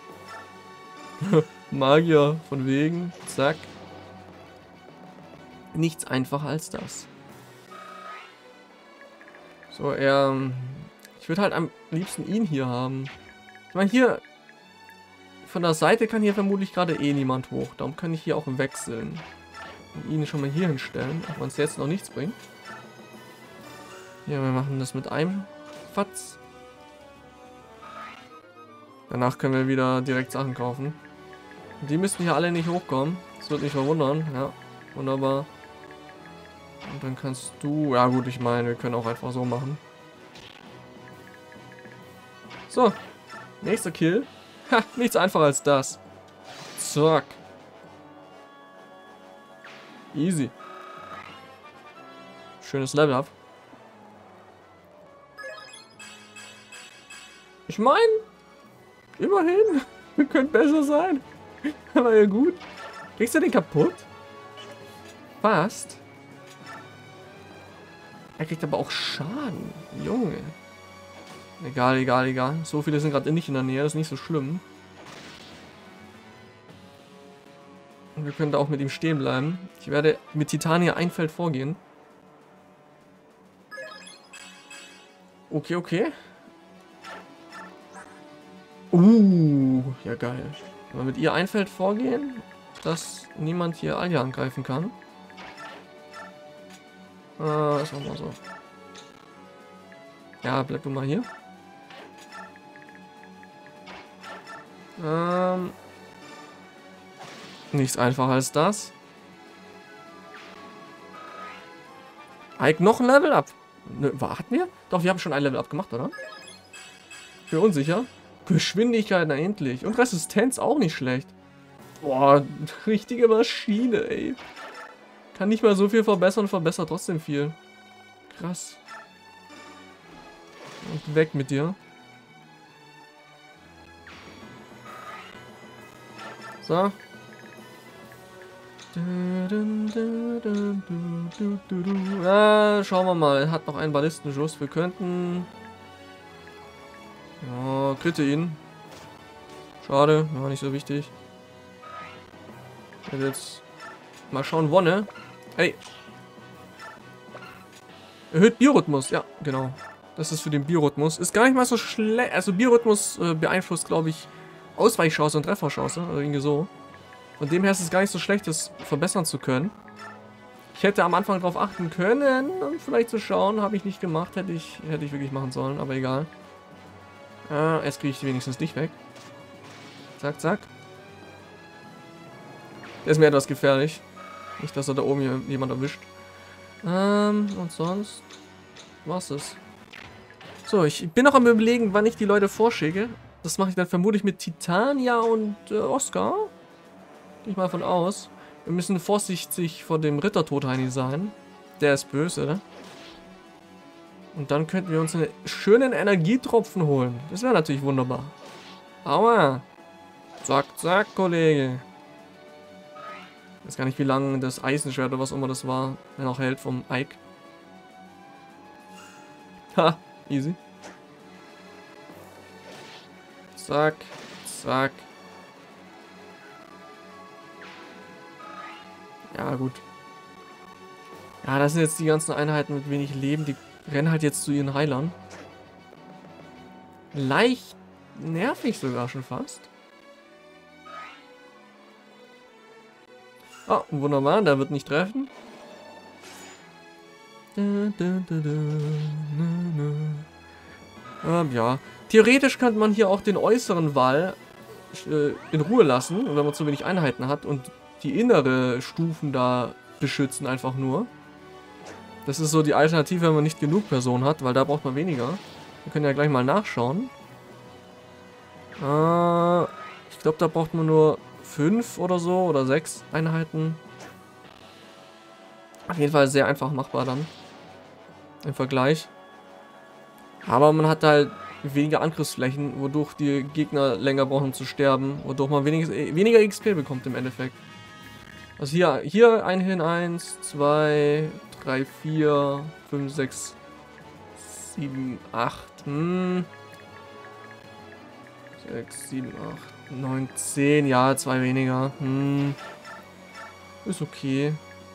Magier, von wegen, zack. Nichts einfacher als das. So, er... Ich würde halt am liebsten ihn hier haben. Ich meine, hier... Von der Seite kann hier vermutlich gerade eh niemand hoch. Darum kann ich hier auch wechseln. Und ihn schon mal hier hinstellen, auch wenn es jetzt noch nichts bringt. Ja, wir machen das mit einem Fatz. Danach können wir wieder direkt Sachen kaufen. Die müssten hier alle nicht hochkommen. Das würde mich verwundern. Ja, wunderbar. Und dann kannst du... Ja gut, ich meine, wir können auch einfach so machen. So. Nächster Kill. Ha, nichts einfacher als das. Zack. Easy. Schönes Level up. Ich meine, immerhin. Könnte besser sein. Aber ja gut. Kriegst du den kaputt? Fast. Er kriegt aber auch Schaden. Junge. Egal, egal, egal. So viele sind gerade nicht in der Nähe. Das ist nicht so schlimm. Und wir können da auch mit ihm stehen bleiben. Ich werde mit Titania ein Feld vorgehen. Okay, okay. Uh, ja geil. Wenn wir mit ihr ein Feld vorgehen, dass niemand hier Alia angreifen kann. Äh, das machen wir so. Ja, bleib du mal hier. Ähm. Nichts einfacher als das. Ike, noch ein Level Up. Ne, hatten wir? Doch, wir haben schon ein Level Up gemacht, oder? Ich bin unsicher. Geschwindigkeit, na endlich. Und Resistenz auch nicht schlecht. Boah, richtige Maschine, ey. Kann nicht mal so viel verbessern, verbessert trotzdem viel. Krass. Und weg mit dir. So. Ah, schauen wir mal. Er hat noch einen Ballistenschuss. Wir könnten... Ja, kritte ihn. Schade, war nicht so wichtig. Ich jetzt mal schauen, Wonne. Hey. Erhöht Biorhythmus. Ja, genau. Das ist für den Biorhythmus. Ist gar nicht mal so schlecht. Also Biorhythmus äh, beeinflusst, glaube ich, Ausweichchance und Trefferchance. Oder irgendwie so. Von dem her ist es gar nicht so schlecht, das verbessern zu können. Ich hätte am Anfang darauf achten können, um vielleicht zu schauen. Habe ich nicht gemacht. Hätte ich, hätte ich wirklich machen sollen, aber egal. Ah, jetzt kriege ich die wenigstens nicht weg. Zack, zack. Der ist mir etwas gefährlich. Nicht, dass er da oben hier jemand erwischt. Ähm, und sonst war's es. So, ich bin noch am Überlegen, wann ich die Leute vorschicke. Das mache ich dann vermutlich mit Titania und äh, Oscar. Gehe ich mal von aus. Wir müssen vorsichtig vor dem Rittertodheini sein. Der ist böse, ne? Und dann könnten wir uns einen schönen Energietropfen holen. Das wäre natürlich wunderbar. Aua. Zack, zack, Kollege. Ich weiß gar nicht, wie lange das Eisenschwert oder was immer das war, noch hält vom Ike. Ha, easy. Zack, zack. Ja, gut. Ja, das sind jetzt die ganzen Einheiten mit wenig Leben, die rennen halt jetzt zu ihren Heilern. Leicht nervig sogar schon fast. Oh, wunderbar, der wird nicht treffen. Ähm, ja, theoretisch könnte man hier auch den äußeren Wall äh, in Ruhe lassen, wenn man zu wenig Einheiten hat und die innere Stufen da beschützen einfach nur. Das ist so die Alternative, wenn man nicht genug Personen hat, weil da braucht man weniger. Wir können ja gleich mal nachschauen. Äh, ich glaube, da braucht man nur fünf oder so oder sechs Einheiten. Auf jeden Fall sehr einfach machbar dann. Im Vergleich. Aber man hat halt weniger Angriffsflächen, wodurch die Gegner länger brauchen zu sterben, wodurch man weniger, weniger X P bekommt im Endeffekt. Also hier, hier ein hin, eins, zwei, drei, vier, fünf, sechs, sieben, acht, hm. sechs, sieben, acht, neun, zehn, ja, zwei weniger. Hm. Ist okay.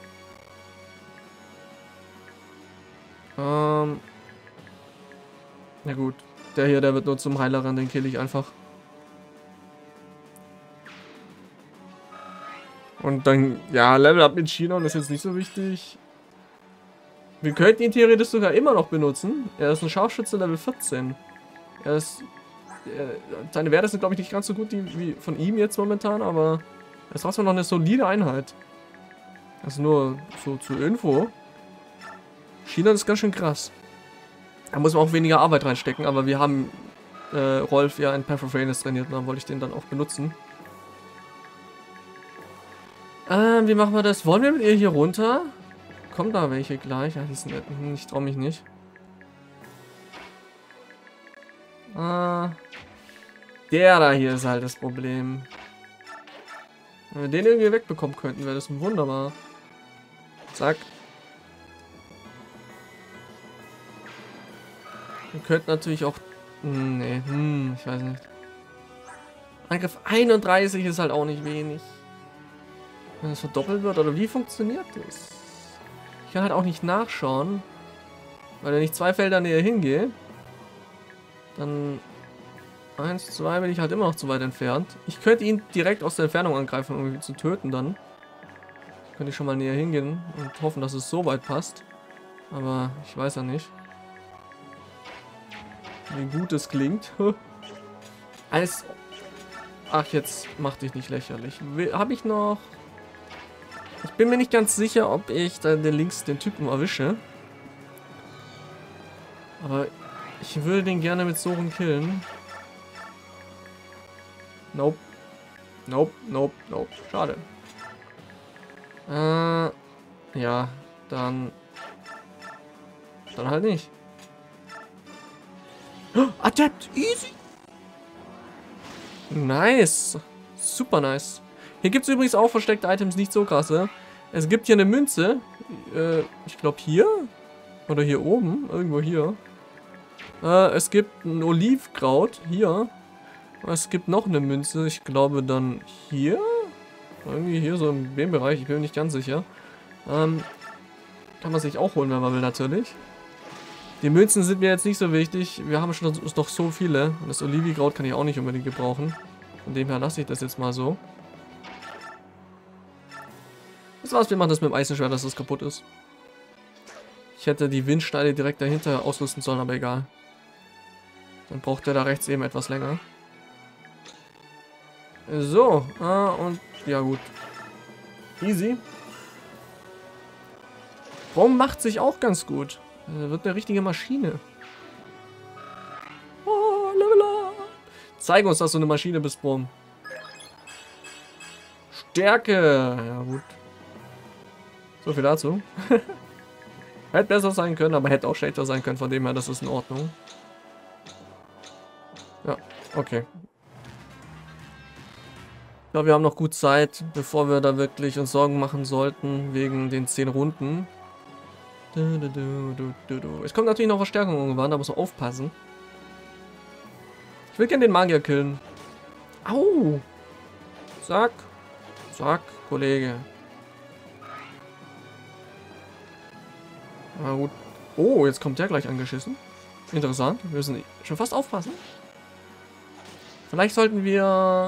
Ähm. Na gut. Der hier, der wird nur zum Heiler ran, den kill ich einfach. Und dann, ja, Level Up mit Chinon ist jetzt nicht so wichtig. Wir könnten ihn theoretisch sogar immer noch benutzen. Er ist ein Scharfschütze Level vierzehn. Er ist... Er, seine Werte sind, glaube ich, nicht ganz so gut die, wie von ihm jetzt momentan, aber er ist trotzdem noch eine solide Einheit. Also nur so zur Info. Chinon ist ganz schön krass. Da muss man auch weniger Arbeit reinstecken, aber wir haben äh, Rolf ja in Path of Rhaenys trainiert und dann wollte ich den dann auch benutzen. Ähm, wie machen wir das? Wollen wir mit ihr hier runter? Kommen da welche gleich? Ja, die sind, ich traue mich nicht. Ah, der da hier ist halt das Problem. Wenn wir den irgendwie wegbekommen könnten, wäre das wunderbar. Zack. Wir könnten natürlich auch... Nee, hm, ich weiß nicht. Angriff einunddreißig ist halt auch nicht wenig. Wenn es verdoppelt wird, oder wie funktioniert das? Ich kann halt auch nicht nachschauen. Weil wenn ich zwei Felder näher hingehe, dann... eins, zwei bin ich halt immer noch zu weit entfernt. Ich könnte ihn direkt aus der Entfernung angreifen, um ihn zu töten dann. Könnte ich schon mal näher hingehen und hoffen, dass es so weit passt. Aber ich weiß ja nicht. Wie gut es klingt. Als Ach, jetzt mach dich nicht lächerlich. Habe ich noch... Ich bin mir nicht ganz sicher, ob ich da den links den Typen erwische. Aber ich würde den gerne mit Soren killen. Nope. Nope, nope, nope. Schade. Äh, ja, dann... Dann halt nicht. Oh, Adept! Easy! Nice. Super nice. Hier gibt es übrigens auch versteckte Items, nicht so krasse. Es gibt hier eine Münze. Äh, ich glaube hier. Oder hier oben. Irgendwo hier. Äh, es gibt ein Olivkraut. Hier. Es gibt noch eine Münze. Ich glaube dann hier. Irgendwie hier so in dem Bereich. Ich bin mir nicht ganz sicher. Ähm, kann man sich auch holen, wenn man will, natürlich. Die Münzen sind mir jetzt nicht so wichtig. Wir haben schon noch so viele. Und das Olivkraut kann ich auch nicht unbedingt gebrauchen. Von dem her lasse ich das jetzt mal so. Das war's, wir machen das mit dem Eisenschwert, dass das kaputt ist. Ich hätte die Windsteine direkt dahinter ausrüsten sollen, aber egal. Dann braucht der da rechts eben etwas länger. So, ah, und ja gut. Easy. Brom macht sich auch ganz gut. Er wird eine richtige Maschine. Oh, Level up. Zeig uns, dass du eine Maschine bist, Brom. Stärke. Ja gut. So viel dazu. Hätte besser sein können, aber hätte auch schlechter sein können. Von dem her, das ist in Ordnung. Ja, okay. Ich glaube, wir haben noch gut Zeit, bevor wir da wirklich uns Sorgen machen sollten, wegen den zehn Runden. Es kommt natürlich noch Verstärkung irgendwann, da muss man aufpassen. Ich will gerne den Magier killen. Au! Zack. Zack, Kollege. Na gut. Oh, jetzt kommt der gleich angeschissen. Interessant. Wir müssen schon fast aufpassen. Vielleicht sollten wir...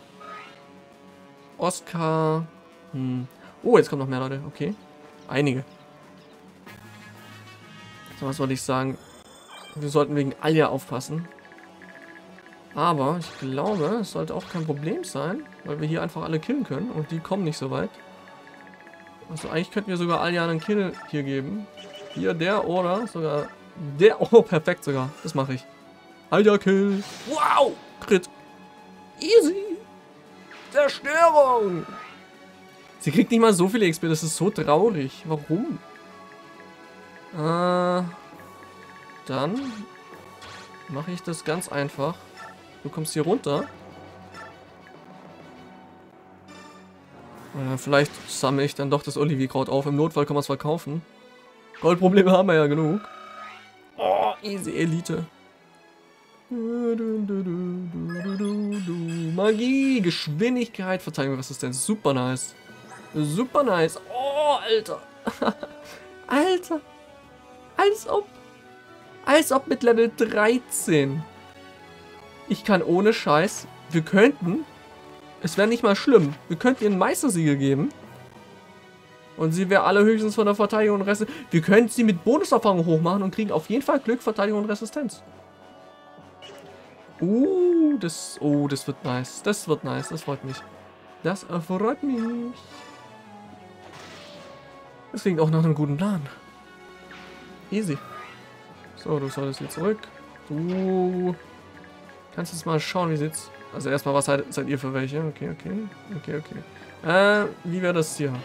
Oscar... Hm. Oh, jetzt kommen noch mehr Leute. Okay. Einige. So, was wollte ich sagen? Wir sollten wegen Alja aufpassen. Aber ich glaube, es sollte auch kein Problem sein, weil wir hier einfach alle killen können und die kommen nicht so weit. Also eigentlich könnten wir sogar Alja einen Kill hier geben. Hier der oder sogar der. Oh, perfekt sogar. Das mache ich. Alja Kill. Wow! Crit. Easy. Zerstörung. Sie kriegt nicht mal so viele X P. Das ist so traurig. Warum? Äh, dann mache ich das ganz einfach. Du kommst hier runter. Äh, vielleicht sammle ich dann doch das Olivierkraut auf. Im Notfall kann man es verkaufen. Goldprobleme haben wir ja genug. Oh, easy Elite. Magie, Geschwindigkeit, Verteidigungsresistenz. Super nice. Super nice. Oh, Alter. Alter. Als ob. Als ob mit Level dreizehn. Ich kann ohne Scheiß. Wir könnten. Es wäre nicht mal schlimm. Wir könnten ihr einen Meistersiegel geben. Und sie wäre allerhöchstens von der Verteidigung und Resistenz. Wir könnten sie mit Bonuserfahrung hochmachen und kriegen auf jeden Fall Glück, Verteidigung und Resistenz. Uh, das. Oh, das wird nice. Das wird nice. Das freut mich. Das freut mich. Das klingt auch nach einem guten Plan. Easy. So, du solltest hier zurück. Du kannst jetzt mal schauen, wie sieht's. Also erstmal, was seid, seid ihr für welche? Okay, okay. Okay, okay. Äh, wie wäre das hier?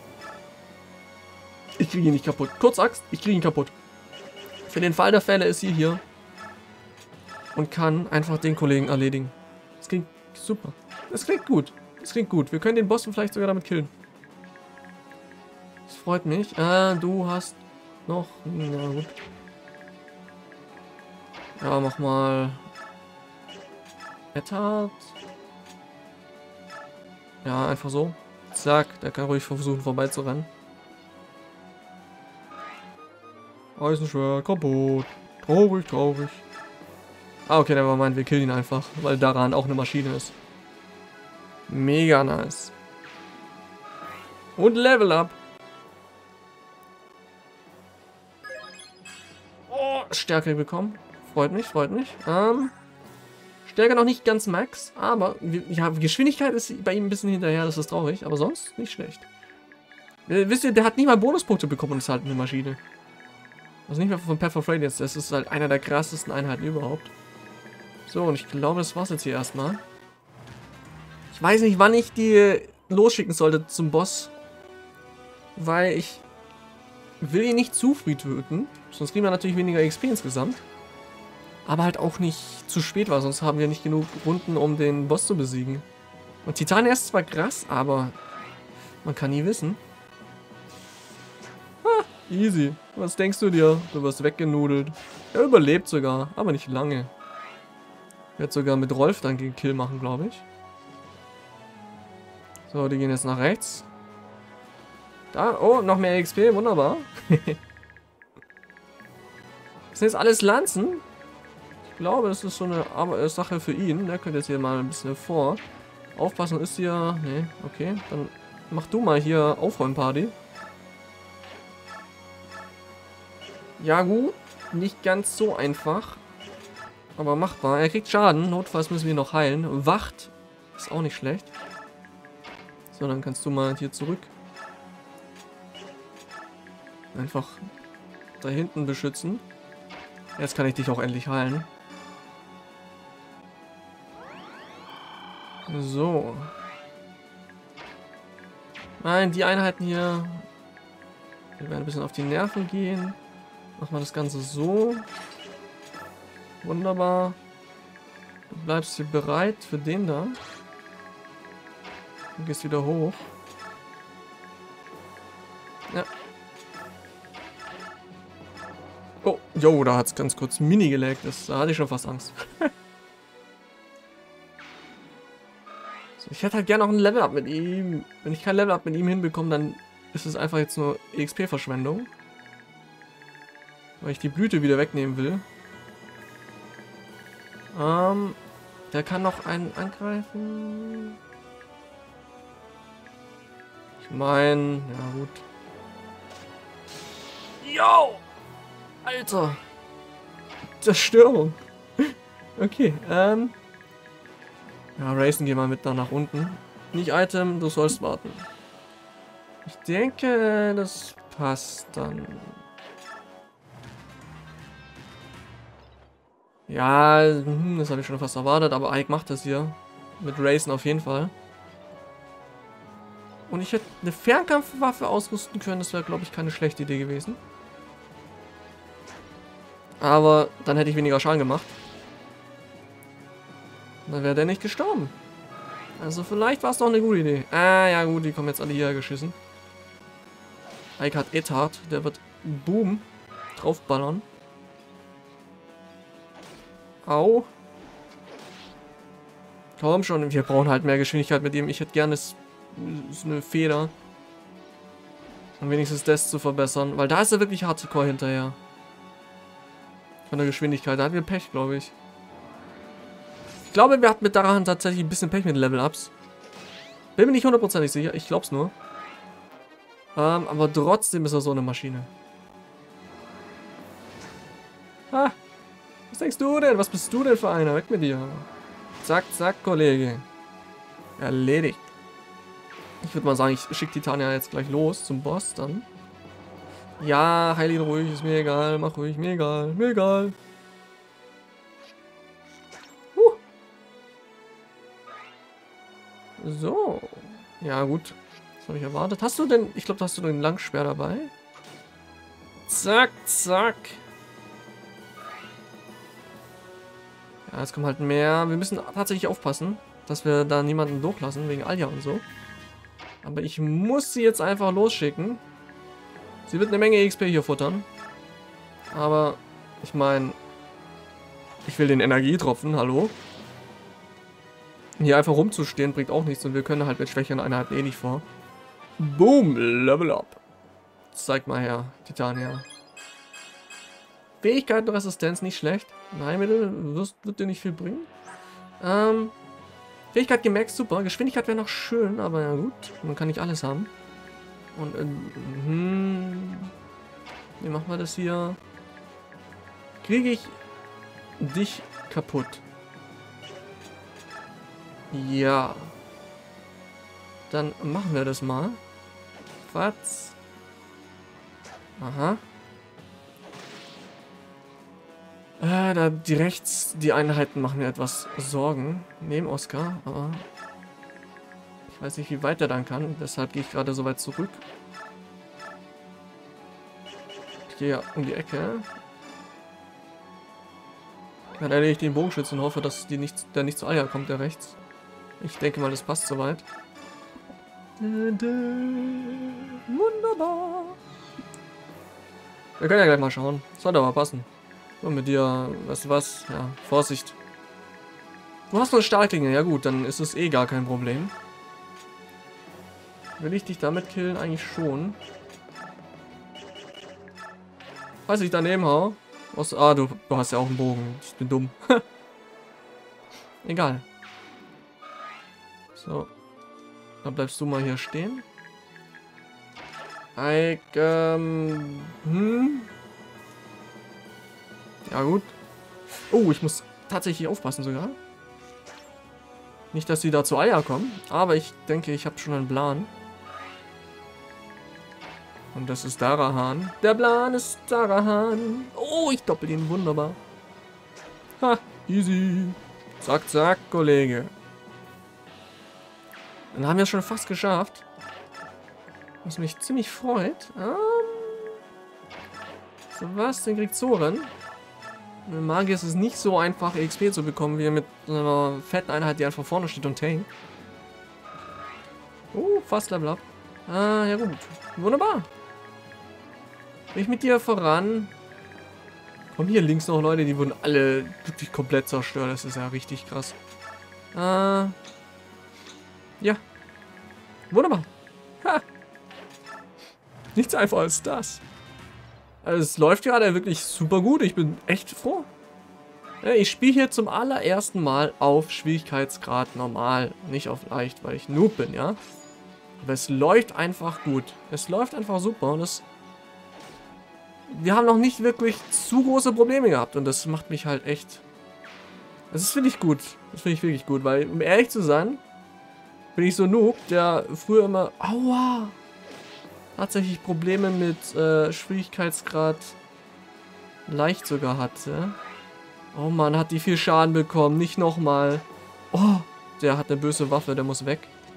Ich kriege ihn nicht kaputt. Kurzaxt, ich kriege ihn kaputt. Für den Fall der Fälle ist sie hier. Und kann einfach den Kollegen erledigen. Das klingt super. Das klingt gut. Das klingt gut. Wir können den Boss vielleicht sogar damit killen. Das freut mich. Äh, du hast noch... Na gut. Ja, mach mal... Ettard. Ja, einfach so. Zack, der kann ruhig versuchen vorbeizurennen. Eisenschwert, kaputt. Traurig, traurig. Ah, okay, der war mein, wir killen ihn einfach, weil daran auch eine Maschine ist. Mega nice. Und Level Up. Oh, Stärke bekommen. Freut mich, freut mich. Ähm, Stärke noch nicht ganz Max, aber ja, Geschwindigkeit ist bei ihm ein bisschen hinterher, das ist traurig, aber sonst nicht schlecht. Äh, wisst ihr, der hat nicht mal Bonuspunkte bekommen und ist halt eine Maschine. Also nicht mehr von Path of Radiance, das ist halt einer der krassesten Einheiten überhaupt. So, und ich glaube, das war's jetzt hier erstmal. Ich weiß nicht, wann ich die losschicken sollte zum Boss. Weil ich will ihn nicht zu früh töten. Sonst kriegen wir natürlich weniger X P insgesamt. Aber halt auch nicht zu spät war, sonst haben wir nicht genug Runden, um den Boss zu besiegen. Und Titania ist zwar krass, aber man kann nie wissen. Ah, easy. Was denkst du dir? Du wirst weggenudelt. Er überlebt sogar, aber nicht lange. Wird sogar mit Rolf dann gegen Kill machen, glaube ich. So, die gehen jetzt nach rechts. Da, oh, noch mehr X P, wunderbar. Das sind jetzt alles Lanzen. Ich glaube, das ist so eine Sache für ihn. Der könnte jetzt hier mal ein bisschen vor. Aufpassen ist hier... Nee, okay. Dann mach du mal hier Aufräumparty. Ja gut, nicht ganz so einfach. Aber machbar. Er kriegt Schaden. Notfalls müssen wir ihn noch heilen. Wacht. Ist auch nicht schlecht. So, dann kannst du mal hier zurück. Einfach da hinten beschützen. Jetzt kann ich dich auch endlich heilen. So. Nein, die Einheiten hier. Wir werden ein bisschen auf die Nerven gehen. Machen wir das Ganze so. Wunderbar. Du bleibst hier bereit für den da. Du gehst wieder hoch. Ja. Oh, jo, da hat es ganz kurz mini gelaggt. Das, da hatte ich schon fast Angst. So, ich hätte halt gerne noch ein Level-Up mit ihm. Wenn ich kein Level-Up mit ihm hinbekomme, dann ist es einfach jetzt nur E X P-Verschwendung. Weil ich die Blüte wieder wegnehmen will. Ähm, der kann noch einen angreifen. Ich meine, ja gut. Yo! Alter! Zerstörung! Okay, ähm. Ja, Racen, geh mal mit da nach unten. Nicht Item, du sollst warten. Ich denke, das passt dann. Ja, das habe ich schon fast erwartet, aber Ike macht das hier. Mit Racen auf jeden Fall. Und ich hätte eine Fernkampfwaffe ausrüsten können, das wäre, glaube ich, keine schlechte Idee gewesen. Aber dann hätte ich weniger Schaden gemacht. Dann wäre der nicht gestorben. Also vielleicht war es doch eine gute Idee. Ah, ja gut, die kommen jetzt alle hier geschissen. Ike hat Ethard, der wird boom draufballern. Au. Komm schon, wir brauchen halt mehr Geschwindigkeit mit ihm. Ich hätte gerne eine Feder. Um wenigstens das zu verbessern. Weil da ist er wirklich hardcore hinterher. Von der Geschwindigkeit. Da hatten wir Pech, glaube ich. Ich glaube, wir hatten mit Darahan tatsächlich ein bisschen Pech mit Level-Ups. Bin mir nicht hundertprozentig sicher. Ich glaube es nur. Ähm, aber trotzdem ist er so eine Maschine. Ah. Was denkst du denn? Was bist du denn für einer? Weg mit dir. Zack, zack, Kollege. Erledigt. Ich würde mal sagen, ich schicke Titania jetzt gleich los zum Boss dann. Ja, heil ihn ruhig, ist mir egal. Mach ruhig, mir egal, mir egal. Huh. So. Ja, gut. Das habe ich erwartet. Hast du denn, ich glaube, hast du den Langspeer dabei? Zack, zack. Ja, jetzt kommen halt mehr. Wir müssen tatsächlich aufpassen, dass wir da niemanden durchlassen, wegen Alja und so. Aber ich muss sie jetzt einfach losschicken. Sie wird eine Menge X P hier futtern. Aber, ich meine, ich will den Energietropfen, hallo? Hier einfach rumzustehen bringt auch nichts und wir können halt mit schwächeren Einheiten eh nicht vor. Boom, Level Up. Zeig mal her, Titania. Fähigkeiten und Resistenz nicht schlecht. Heilmittel wirst, wird dir nicht viel bringen. Ähm, Fähigkeit gemerkt, super. Geschwindigkeit wäre noch schön, aber ja gut. Man kann nicht alles haben. Und, äh, hm, wie machen wir das hier? Kriege ich dich kaputt? Ja. Dann machen wir das mal. Was? Aha. Äh, da die rechts, die Einheiten machen mir etwas Sorgen. Neben Oscar, aber ich weiß nicht, wie weit er dann kann. Deshalb gehe ich gerade so weit zurück. Ich gehe ja um die Ecke. Dann erledige ich den Bogenschützen und hoffe, dass die nicht, der nicht zu Eier kommt, der rechts. Ich denke mal, das passt soweit. Wunderbar. Wir können ja gleich mal schauen. Sollte aber passen. So, mit dir, weißt du was? Ja, Vorsicht. Du hast nur Starklinge, ja gut, dann ist es eh gar kein Problem. Will ich dich damit killen? Eigentlich schon. Falls ich daneben hau. Was, ah, du, du hast ja auch einen Bogen. Ich bin dumm. Egal. So. Dann bleibst du mal hier stehen. Ich, ähm, hm. Ja gut. Oh, ich muss tatsächlich aufpassen sogar. Nicht, dass die da zu Eier kommen. Aber ich denke, ich habe schon einen Plan. Und das ist Darahan. Der Plan ist Darahan. Oh, ich doppel ihn. Wunderbar. Ha, easy. Zack, zack, Kollege. Dann haben wir es schon fast geschafft. Was mich ziemlich freut. Ähm, so was, den kriegt Soren. Mit Magier ist es nicht so einfach, E X P zu bekommen, wie mit so einer fetten Einheit, die einfach vorne steht und tankt. Oh, fast Level Up. Ah, ja gut. Wunderbar. Bin ich mit dir voran? Kommen hier links noch Leute, die wurden alle wirklich komplett zerstört. Das ist ja richtig krass. Ah. Ja. Wunderbar. Ha. Nichts einfacher als das. Also es läuft gerade wirklich super gut. Ich bin echt froh. Ich spiele hier zum allerersten Mal auf Schwierigkeitsgrad normal. Nicht auf leicht, weil ich Noob bin, ja. Aber es läuft einfach gut. Es läuft einfach super. Und es... Wir haben noch nicht wirklich zu große Probleme gehabt. Und das macht mich halt echt... Das finde ich gut. Das finde ich wirklich gut. Weil, um ehrlich zu sein, bin ich so Noob, der früher immer... Aua! Tatsächlich Probleme mit äh, Schwierigkeitsgrad leicht sogar hatte. Oh Mann, hat die viel Schaden bekommen. Nicht nochmal. Oh, der hat eine böse Waffe, der muss weg.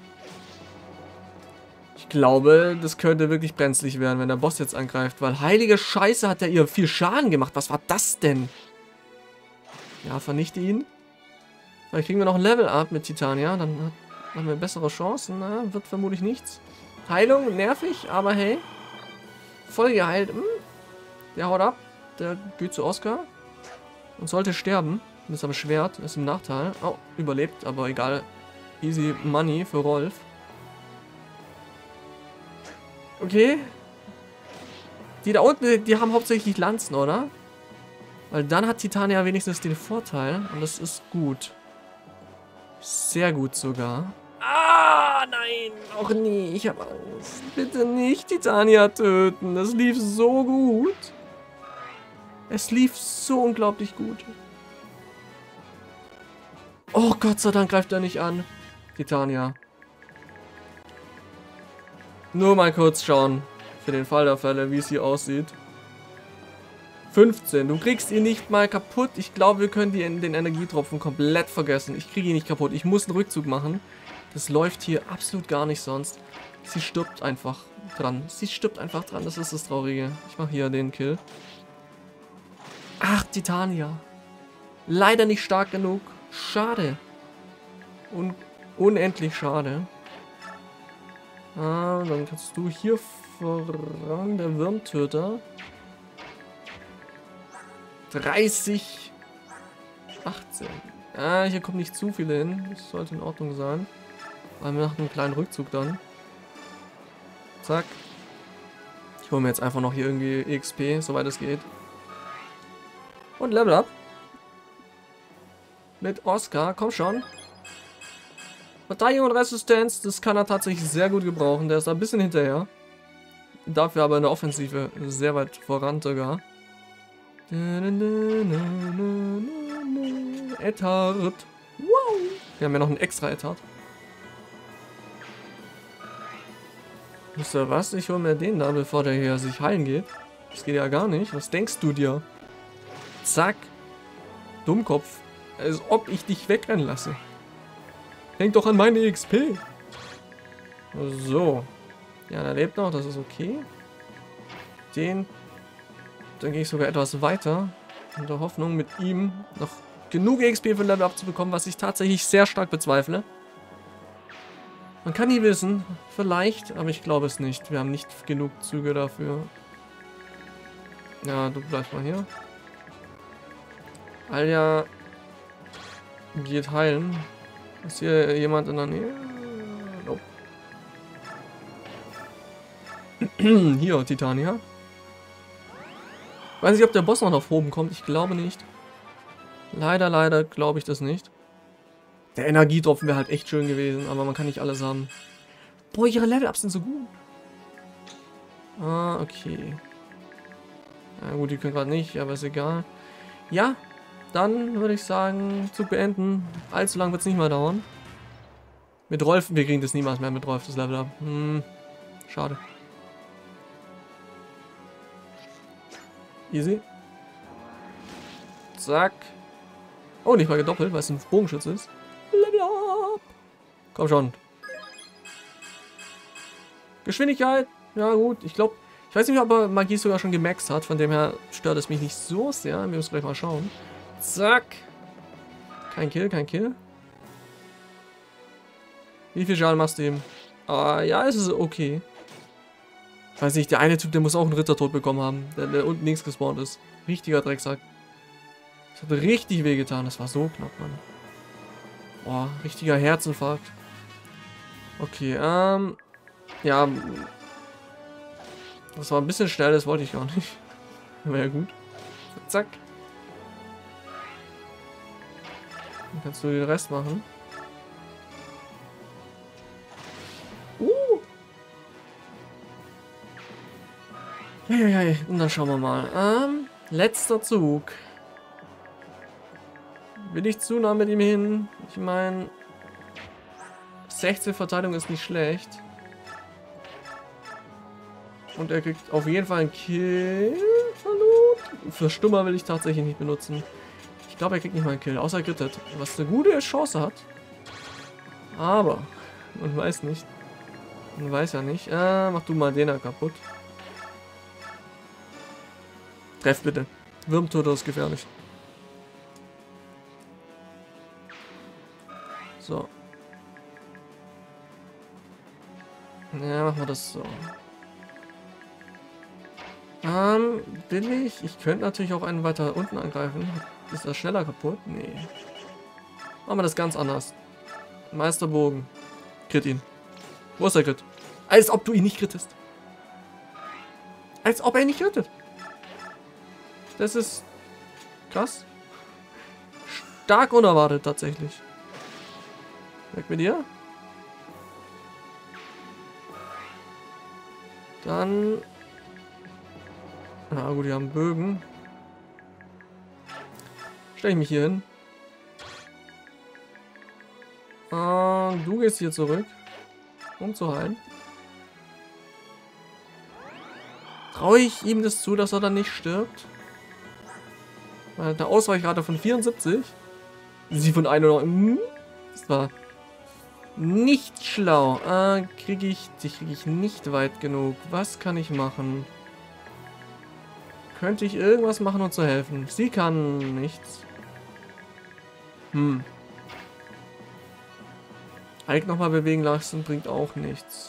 Ich glaube, das könnte wirklich brenzlig werden, wenn der Boss jetzt angreift. Weil heilige Scheiße hat er ihr viel Schaden gemacht. Was war das denn? Ja, vernichte ihn. Vielleicht kriegen wir noch ein Level Up mit Titania. Dann haben wir bessere Chancen. Na, wird vermutlich nichts. Heilung, nervig, aber hey. Voll geheilt. Hm. Der haut ab. Der geht zu Oscar. Und sollte sterben. Mit seinem Schwert. Ist im Nachteil. Oh, überlebt, aber egal. Easy Money für Rolf. Okay. Die da unten, die haben hauptsächlich Lanzen, oder? Weil dann hat Titania wenigstens den Vorteil. Und das ist gut. Sehr gut sogar. Ah, nein. Och nee, ich habe Angst. Bitte nicht Titania töten. Das lief so gut. Es lief so unglaublich gut. Oh, Gott sei Dank greift er nicht an. Titania. Nur mal kurz schauen. Für den Fall der Fälle, wie es hier aussieht. fünfzehn. Du kriegst ihn nicht mal kaputt. Ich glaube, wir können die, den Energietropfen komplett vergessen. Ich kriege ihn nicht kaputt. Ich muss einen Rückzug machen. Das läuft hier absolut gar nicht sonst. Sie stirbt einfach dran. Sie stirbt einfach dran. Das ist das Traurige. Ich mache hier den Kill. Ach, Titania. Leider nicht stark genug. Schade. Un unendlich schade. Ah, dann kannst du hier voran, der Wurmtöter. dreißig. achtzehn. Ah, hier kommt nicht zu viel hin. Das sollte in Ordnung sein. Aber wir machen einen kleinen Rückzug dann. Zack. Ich hole mir jetzt einfach noch hier irgendwie E X P, soweit es geht. Und Level Up. Mit Oscar, komm schon. Verteidigung und Resistenz, das kann er tatsächlich sehr gut gebrauchen. Der ist da ein bisschen hinterher. Dafür aber in der Offensive sehr weit voran sogar. Ethard. Wow. Wir haben ja noch einen extra Etat. Wisst ihr was? Ich hole mir den da, bevor der hier sich heilen geht. Das geht ja gar nicht. Was denkst du dir? Zack. Dummkopf. Als ob ich dich wegrennen lasse. Denk doch an meine X P. So. Ja, der lebt noch. Das ist okay. Den. Dann gehe ich sogar etwas weiter. In der Hoffnung, mit ihm noch genug X P für Level Up zu bekommen, was ich tatsächlich sehr stark bezweifle. Man kann nie wissen. Vielleicht, aber ich glaube es nicht. Wir haben nicht genug Züge dafür. Ja, du bleibst mal hier. Alja geht heilen. Ist hier jemand in der Nähe? Nope. Hier, Titania. Weiß nicht, ob der Boss noch nach oben kommt. Ich glaube nicht. Leider, leider glaube ich das nicht. Der Energietropfen wäre halt echt schön gewesen, aber man kann nicht alles haben. Boah, ihre Level-Ups sind so gut. Ah, okay. Na gut, die können gerade nicht, aber ist egal. Ja, dann würde ich sagen, Zug beenden. Allzu lang wird es nicht mehr dauern. Mit Rolf, wir kriegen das niemals mehr mit Rolf, das Level-Up. Hm, schade. Easy. Zack. Oh, nicht mal gedoppelt, weil es ein Bogenschütze ist. Level up. Komm schon. Geschwindigkeit. Ja gut, ich glaube, ich weiß nicht, ob er Magie sogar schon gemaxt hat. Von dem her stört es mich nicht so sehr. Wir müssen gleich mal schauen. Zack. Kein Kill, kein Kill. Wie viel Schaden machst du ihm? Ah, ja, es ist okay. Ich weiß nicht, der eine Typ, der muss auch einen Rittertod bekommen haben, der, der unten links gespawnt ist. Richtiger Drecksack. Das hat richtig wehgetan, das war so knapp, Mann. Boah, richtiger Herzinfarkt. Okay, ähm... ja... Das war ein bisschen schnell, das wollte ich gar nicht. Aber ja gut. Zack. Dann kannst du den Rest machen. Uh! Ja, ja, ja, und dann schauen wir mal. Ähm, letzter Zug. Will ich zu nah mit ihm hin? Ich meine, sechzehn Verteidigung ist nicht schlecht. Und er kriegt auf jeden Fall einen Kill. Verlust. Für Stummer will ich tatsächlich nicht benutzen. Ich glaube, er kriegt nicht mal einen Kill, außer er crittet. Was eine gute Chance hat. Aber, man weiß nicht. Man weiß ja nicht. Äh, mach du mal den da kaputt. Treff bitte. Wurmtoter ist gefährlich. So. Ja, machen wir das so. Ähm, will ich? Ich könnte natürlich auch einen weiter unten angreifen. Ist das schneller kaputt? Nee. Machen wir das ganz anders. Meisterbogen. Crit ihn. Wo ist der Crit? Als ob du ihn nicht krittest. Als ob er ihn nicht crittet. Das ist krass. Stark unerwartet tatsächlich. Weg mit dir. Dann... Na gut, die haben Bögen. Stell ich mich hier hin. Äh, du gehst hier zurück. Um zu heilen. Traue ich ihm das zu, dass er dann nicht stirbt? Weil der Ausweichrate von vierundsiebzig. Sie von einundneunzig. Das war nicht schlau. Äh, kriege ich, die kriege ich nicht weit genug. Was kann ich machen? Könnte ich irgendwas machen, um zu helfen? Sie kann nichts. Hm. Ike nochmal bewegen lassen bringt auch nichts.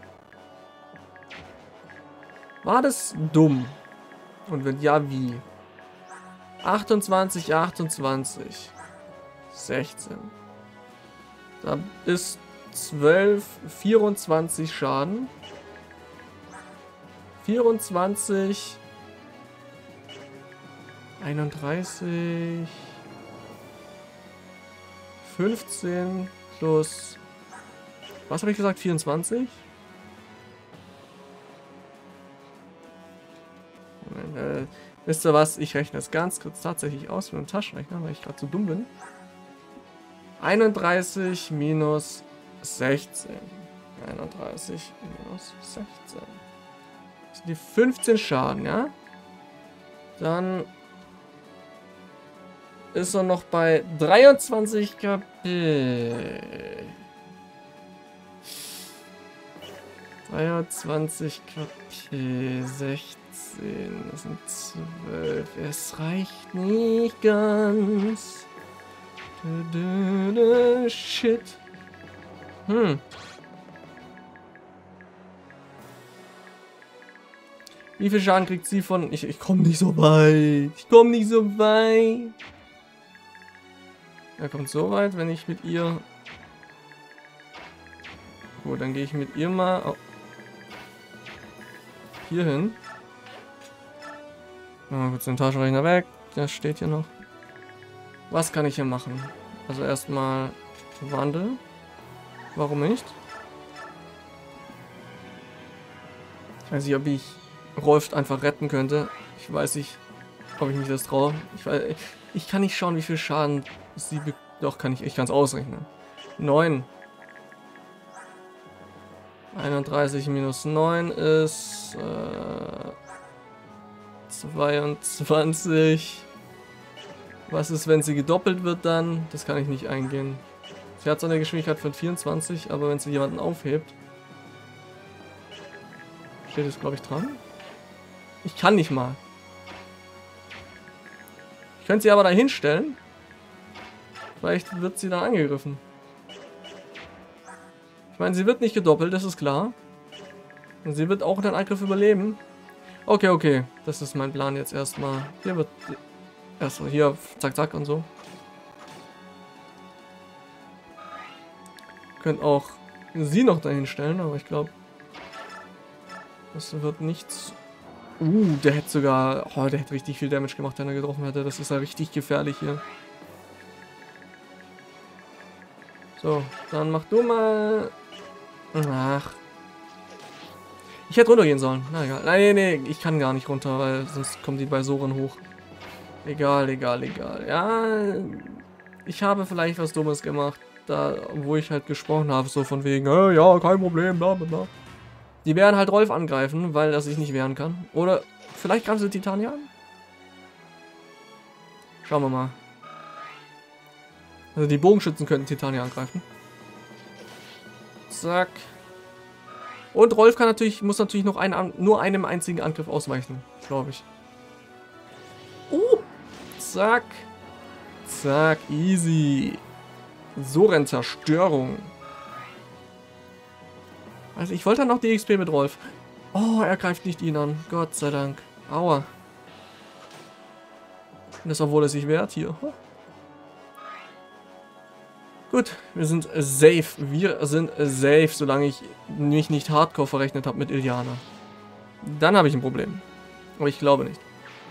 War das dumm? Und wenn ja, wie? achtundzwanzig, achtundzwanzig. sechzehn. Da ist zwölf, vierundzwanzig Schaden. vierundzwanzig. einunddreißig. fünfzehn plus... Was habe ich gesagt? vierundzwanzig? Moment, äh, wisst ihr was? Ich rechne es ganz kurz tatsächlich aus mit einem Taschenrechner, weil ich gerade so dumm bin. einunddreißig minus sechzehn. einunddreißig minus sechzehn. Das sind die fünfzehn Schaden, ja? Dann ist er noch bei dreiundzwanzig K P. dreiundzwanzig K P, sechzehn, das sind zwölf. Es reicht nicht ganz. Shit. Hm. Wie viel Schaden kriegt sie von... Ich, ich komme nicht so weit. Ich komme nicht so weit. Er kommt so weit, wenn ich mit ihr... Gut, dann gehe ich mit ihr mal... Oh. Hier hin. Mal kurz den Taschenrechner weg. Der steht hier noch. Was kann ich hier machen? Also erstmal Wandel. Warum nicht? Ich weiß nicht, ob ich Rolf einfach retten könnte. Ich weiß nicht, ob ich mich das traue. Ich, weiß, ich kann nicht schauen, wie viel Schaden sie... Be Doch, kann ich. Ich kann es ausrechnen. neun. einunddreißig minus neun ist... Äh, zweiundzwanzig. Was ist, wenn sie gedoppelt wird dann? Das kann ich nicht eingehen. Sie hat so eine Geschwindigkeit von vierundzwanzig, aber wenn sie jemanden aufhebt... Steht es, glaube ich, dran? Ich kann nicht mal. Ich könnte sie aber da hinstellen. Vielleicht wird sie dann angegriffen. Ich meine, sie wird nicht gedoppelt, das ist klar. Und sie wird auch den Angriff überleben. Okay, okay. Das ist mein Plan jetzt erstmal. Hier wird... Erstmal hier, zack, zack und so. Könnt auch sie noch dahin stellen, aber ich glaube... Das wird nichts... Uh, der hätte sogar... Oh, der hätte richtig viel Damage gemacht, wenn er getroffen hätte. Das ist ja richtig gefährlich hier. So, dann mach du mal... Ach. Ich hätte runtergehen sollen. Na egal. Nein, nee, nee, ich kann gar nicht runter, weil sonst kommen die bei Soren hoch. Egal, egal, egal. Ja, ich habe vielleicht was Dummes gemacht, da, wo ich halt gesprochen habe, so von wegen, äh, ja, kein Problem, bla bla bla. Die werden halt Rolf angreifen, weil er sich nicht wehren kann. Oder vielleicht greifen sie Titania an? Schauen wir mal. Also die Bogenschützen könnten Titania angreifen. Zack. Und Rolf kann natürlich, muss natürlich noch einen, nur einem einzigen Angriff ausweichen, glaube ich. Uh, zack. Zack, easy. Soren Zerstörung. Also ich wollte dann noch die X P mit Rolf. Oh, er greift nicht ihn an. Gott sei Dank. Aua. Und das, obwohl er sich wehrt hier. Huh. Gut, wir sind safe. Wir sind safe, solange ich mich nicht hardcore verrechnet habe mit Iliana. Dann habe ich ein Problem. Aber ich glaube nicht.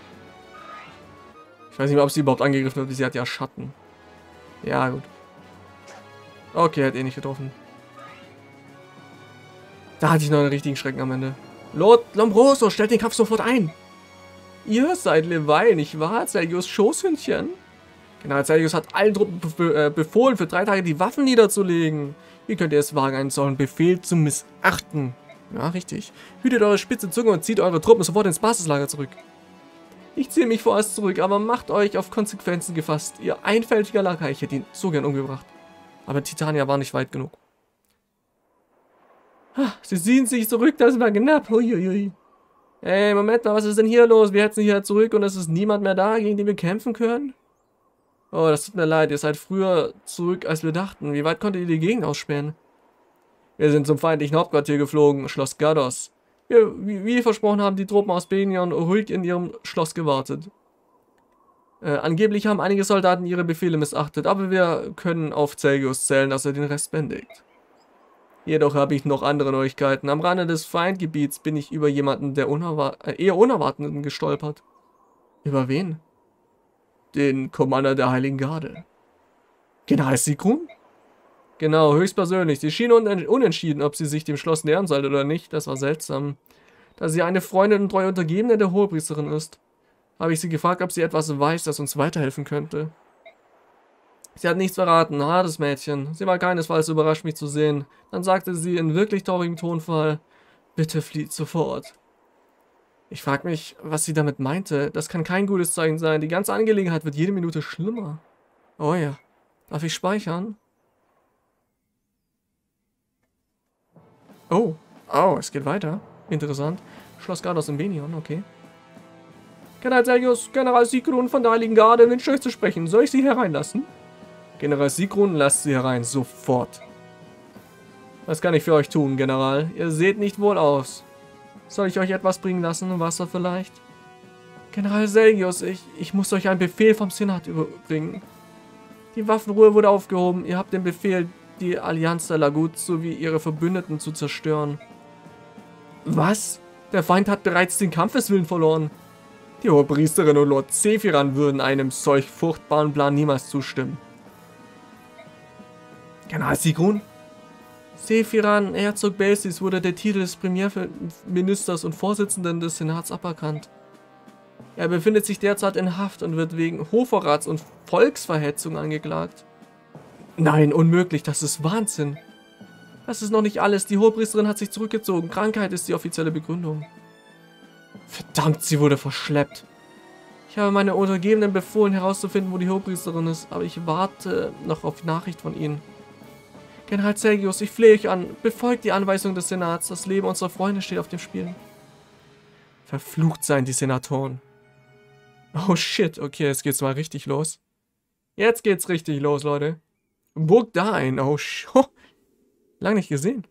Ich weiß nicht mehr, ob sie überhaupt angegriffen hat. Sie hat ja Schatten. Ja, gut. Okay, hat eh nicht getroffen. Da hatte ich noch einen richtigen Schrecken am Ende. Lord Lombroso, stellt den Kampf sofort ein. Ihr seid Levi, nicht wahr? Celgius Schoßhündchen. General Celgius hat allen Truppen be äh, befohlen, für drei Tage die Waffen niederzulegen. Wie könnt ihr es wagen, einen solchen Befehl zu missachten? Ja, richtig. Hütet eure spitze Zunge und zieht eure Truppen sofort ins Basislager zurück. Ich ziehe mich vorerst zurück, aber macht euch auf Konsequenzen gefasst. Ihr einfältiger Lakai, ich hätte ihn so gern umgebracht. Aber Titania war nicht weit genug. Sie ziehen sich zurück, das war knapp. Huiuiui. Ey, Moment mal, was ist denn hier los? Wir hetzen hier zurück und es ist niemand mehr da, gegen den wir kämpfen können? Oh, das tut mir leid, ihr seid früher zurück, als wir dachten. Wie weit konntet ihr die Gegend ausspähen? Wir sind zum feindlichen Hauptquartier geflogen, Schloss Gardos. Wir, wie, wie versprochen, haben die Truppen aus Benion ruhig in ihrem Schloss gewartet. Äh, angeblich haben einige Soldaten ihre Befehle missachtet, aber wir können auf Celgius zählen, dass er den Rest bändigt. Jedoch habe ich noch andere Neuigkeiten. Am Rande des Feindgebiets bin ich über jemanden, der unerwar äh, eher Unerwarteten gestolpert. Über wen? Den Commander der Heiligen Garde. General Sigrun? Genau, höchstpersönlich. Sie schien un unentschieden, ob sie sich dem Schloss nähern sollte oder nicht. Das war seltsam. Da sie eine Freundin und treue Untergebene der Hohepriesterin ist, habe ich sie gefragt, ob sie etwas weiß, das uns weiterhelfen könnte. Sie hat nichts verraten, hartes Mädchen. Sie war keinesfalls überrascht, mich zu sehen. Dann sagte sie in wirklich traurigem Tonfall, bitte flieht sofort. Ich frage mich, was sie damit meinte. Das kann kein gutes Zeichen sein. Die ganze Angelegenheit wird jede Minute schlimmer. Oh ja. Darf ich speichern? Oh. Oh, es geht weiter. Interessant. Schloss Gardos in Benion, okay. General Sergius, General Sigrun von der Heiligen Garde wünscht euch zu sprechen. Soll ich sie hereinlassen? General Sigrun, lasst sie herein. Sofort. Was kann ich für euch tun, General? Ihr seht nicht wohl aus. Soll ich euch etwas bringen lassen? Wasser vielleicht? General Sergius, ich, ich muss euch einen Befehl vom Senat überbringen. Die Waffenruhe wurde aufgehoben. Ihr habt den Befehl, die Allianz der Lagut sowie ihre Verbündeten zu zerstören. Was? Der Feind hat bereits den Kampfeswillen verloren. Die Hohepriesterin und Lord Sephiran würden einem solch furchtbaren Plan niemals zustimmen. General Sigrun? Sephiran, Herzog Belsis, wurde der Titel des Premierministers und Vorsitzenden des Senats aberkannt. Er befindet sich derzeit in Haft und wird wegen Hochverrats und Volksverhetzung angeklagt. Nein, unmöglich, das ist Wahnsinn. Das ist noch nicht alles, die Hohepriesterin hat sich zurückgezogen. Krankheit ist die offizielle Begründung. Verdammt, sie wurde verschleppt. Ich habe meine Untergebenen befohlen, herauszufinden, wo die Hohepriesterin ist, aber ich warte noch auf Nachricht von ihnen. General Sergius, ich flehe euch an, befolgt die Anweisung des Senats, das Leben unserer Freunde steht auf dem Spiel. Verflucht seien die Senatoren. Oh shit, okay, jetzt geht's mal richtig los. Jetzt geht's richtig los, Leute. Burg Dain, oh shit. Lang nicht gesehen.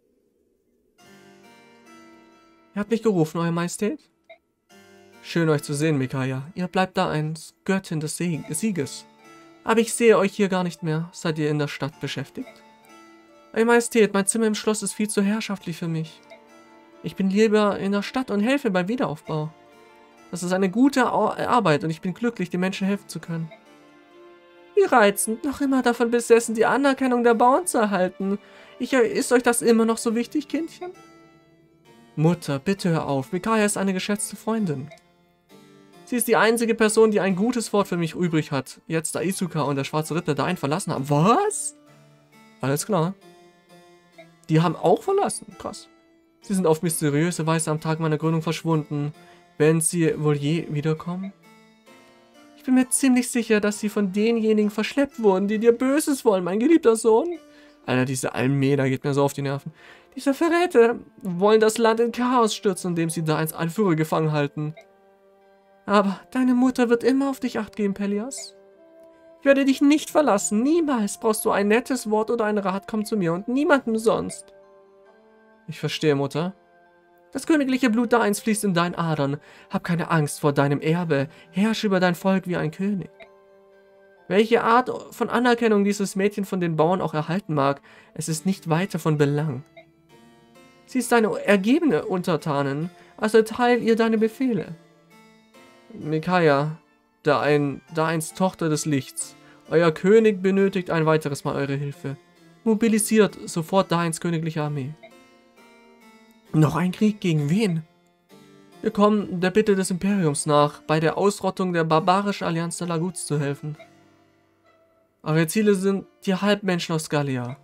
Ihr habt mich gerufen, Euer Majestät? Schön euch zu sehen, Micaiah. Ihr bleibt Dain, Göttin des Sieges. Aber ich sehe euch hier gar nicht mehr. Seid ihr in der Stadt beschäftigt? Euer Majestät, mein Zimmer im Schloss ist viel zu herrschaftlich für mich. Ich bin lieber in der Stadt und helfe beim Wiederaufbau. Das ist eine gute Arbeit und ich bin glücklich, den Menschen helfen zu können. Wie reizend, noch immer davon besessen, die Anerkennung der Bauern zu erhalten. Ich, ist euch das immer noch so wichtig, Kindchen? Mutter, bitte hör auf. Micaiah ist eine geschätzte Freundin. Sie ist die einzige Person, die ein gutes Wort für mich übrig hat. Jetzt, da Isuka und der Schwarze Ritter Dain verlassen haben. Was? Alles klar. Die haben auch verlassen. Krass. Sie sind auf mysteriöse Weise am Tag meiner Gründung verschwunden. Werden sie wohl je wiederkommen? Ich bin mir ziemlich sicher, dass sie von denjenigen verschleppt wurden, die dir Böses wollen, mein geliebter Sohn. Alter, diese Almeda geht mir so auf die Nerven. Diese Verräter wollen das Land in Chaos stürzen, indem sie da ins Anführer gefangen halten. Aber deine Mutter wird immer auf dich acht geben, Pellias. Ich werde dich nicht verlassen. Niemals brauchst du ein nettes Wort oder einen Rat. Komm zu mir und niemandem sonst. Ich verstehe, Mutter. Das königliche Blut Dains fließt in deinen Adern. Hab keine Angst vor deinem Erbe. Herrsche über dein Volk wie ein König. Welche Art von Anerkennung dieses Mädchen von den Bauern auch erhalten mag, es ist nicht weiter von Belang. Sie ist deine ergebene Untertanin, also erteil ihr deine Befehle. Micaiah, Dain, Dains Tochter des Lichts, euer König benötigt ein weiteres Mal eure Hilfe. Mobilisiert sofort Dains königliche Armee. Noch ein Krieg gegen wen? Wir kommen der Bitte des Imperiums nach, bei der Ausrottung der barbarischen Allianz der Laguts zu helfen. Eure Ziele sind die Halbmenschen aus Gallia.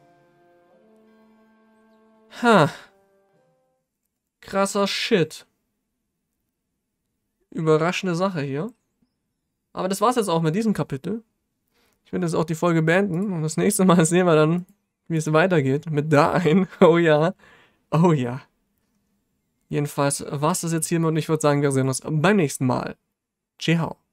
Ha. Krasser Shit. Überraschende Sache hier. Aber das war's jetzt auch mit diesem Kapitel. Ich werde jetzt auch die Folge beenden und das nächste Mal sehen wir dann, wie es weitergeht. Mit Dain. Oh ja. Oh ja. Jedenfalls war's das jetzt hiermit und ich würde sagen, wir sehen uns beim nächsten Mal. Ciao.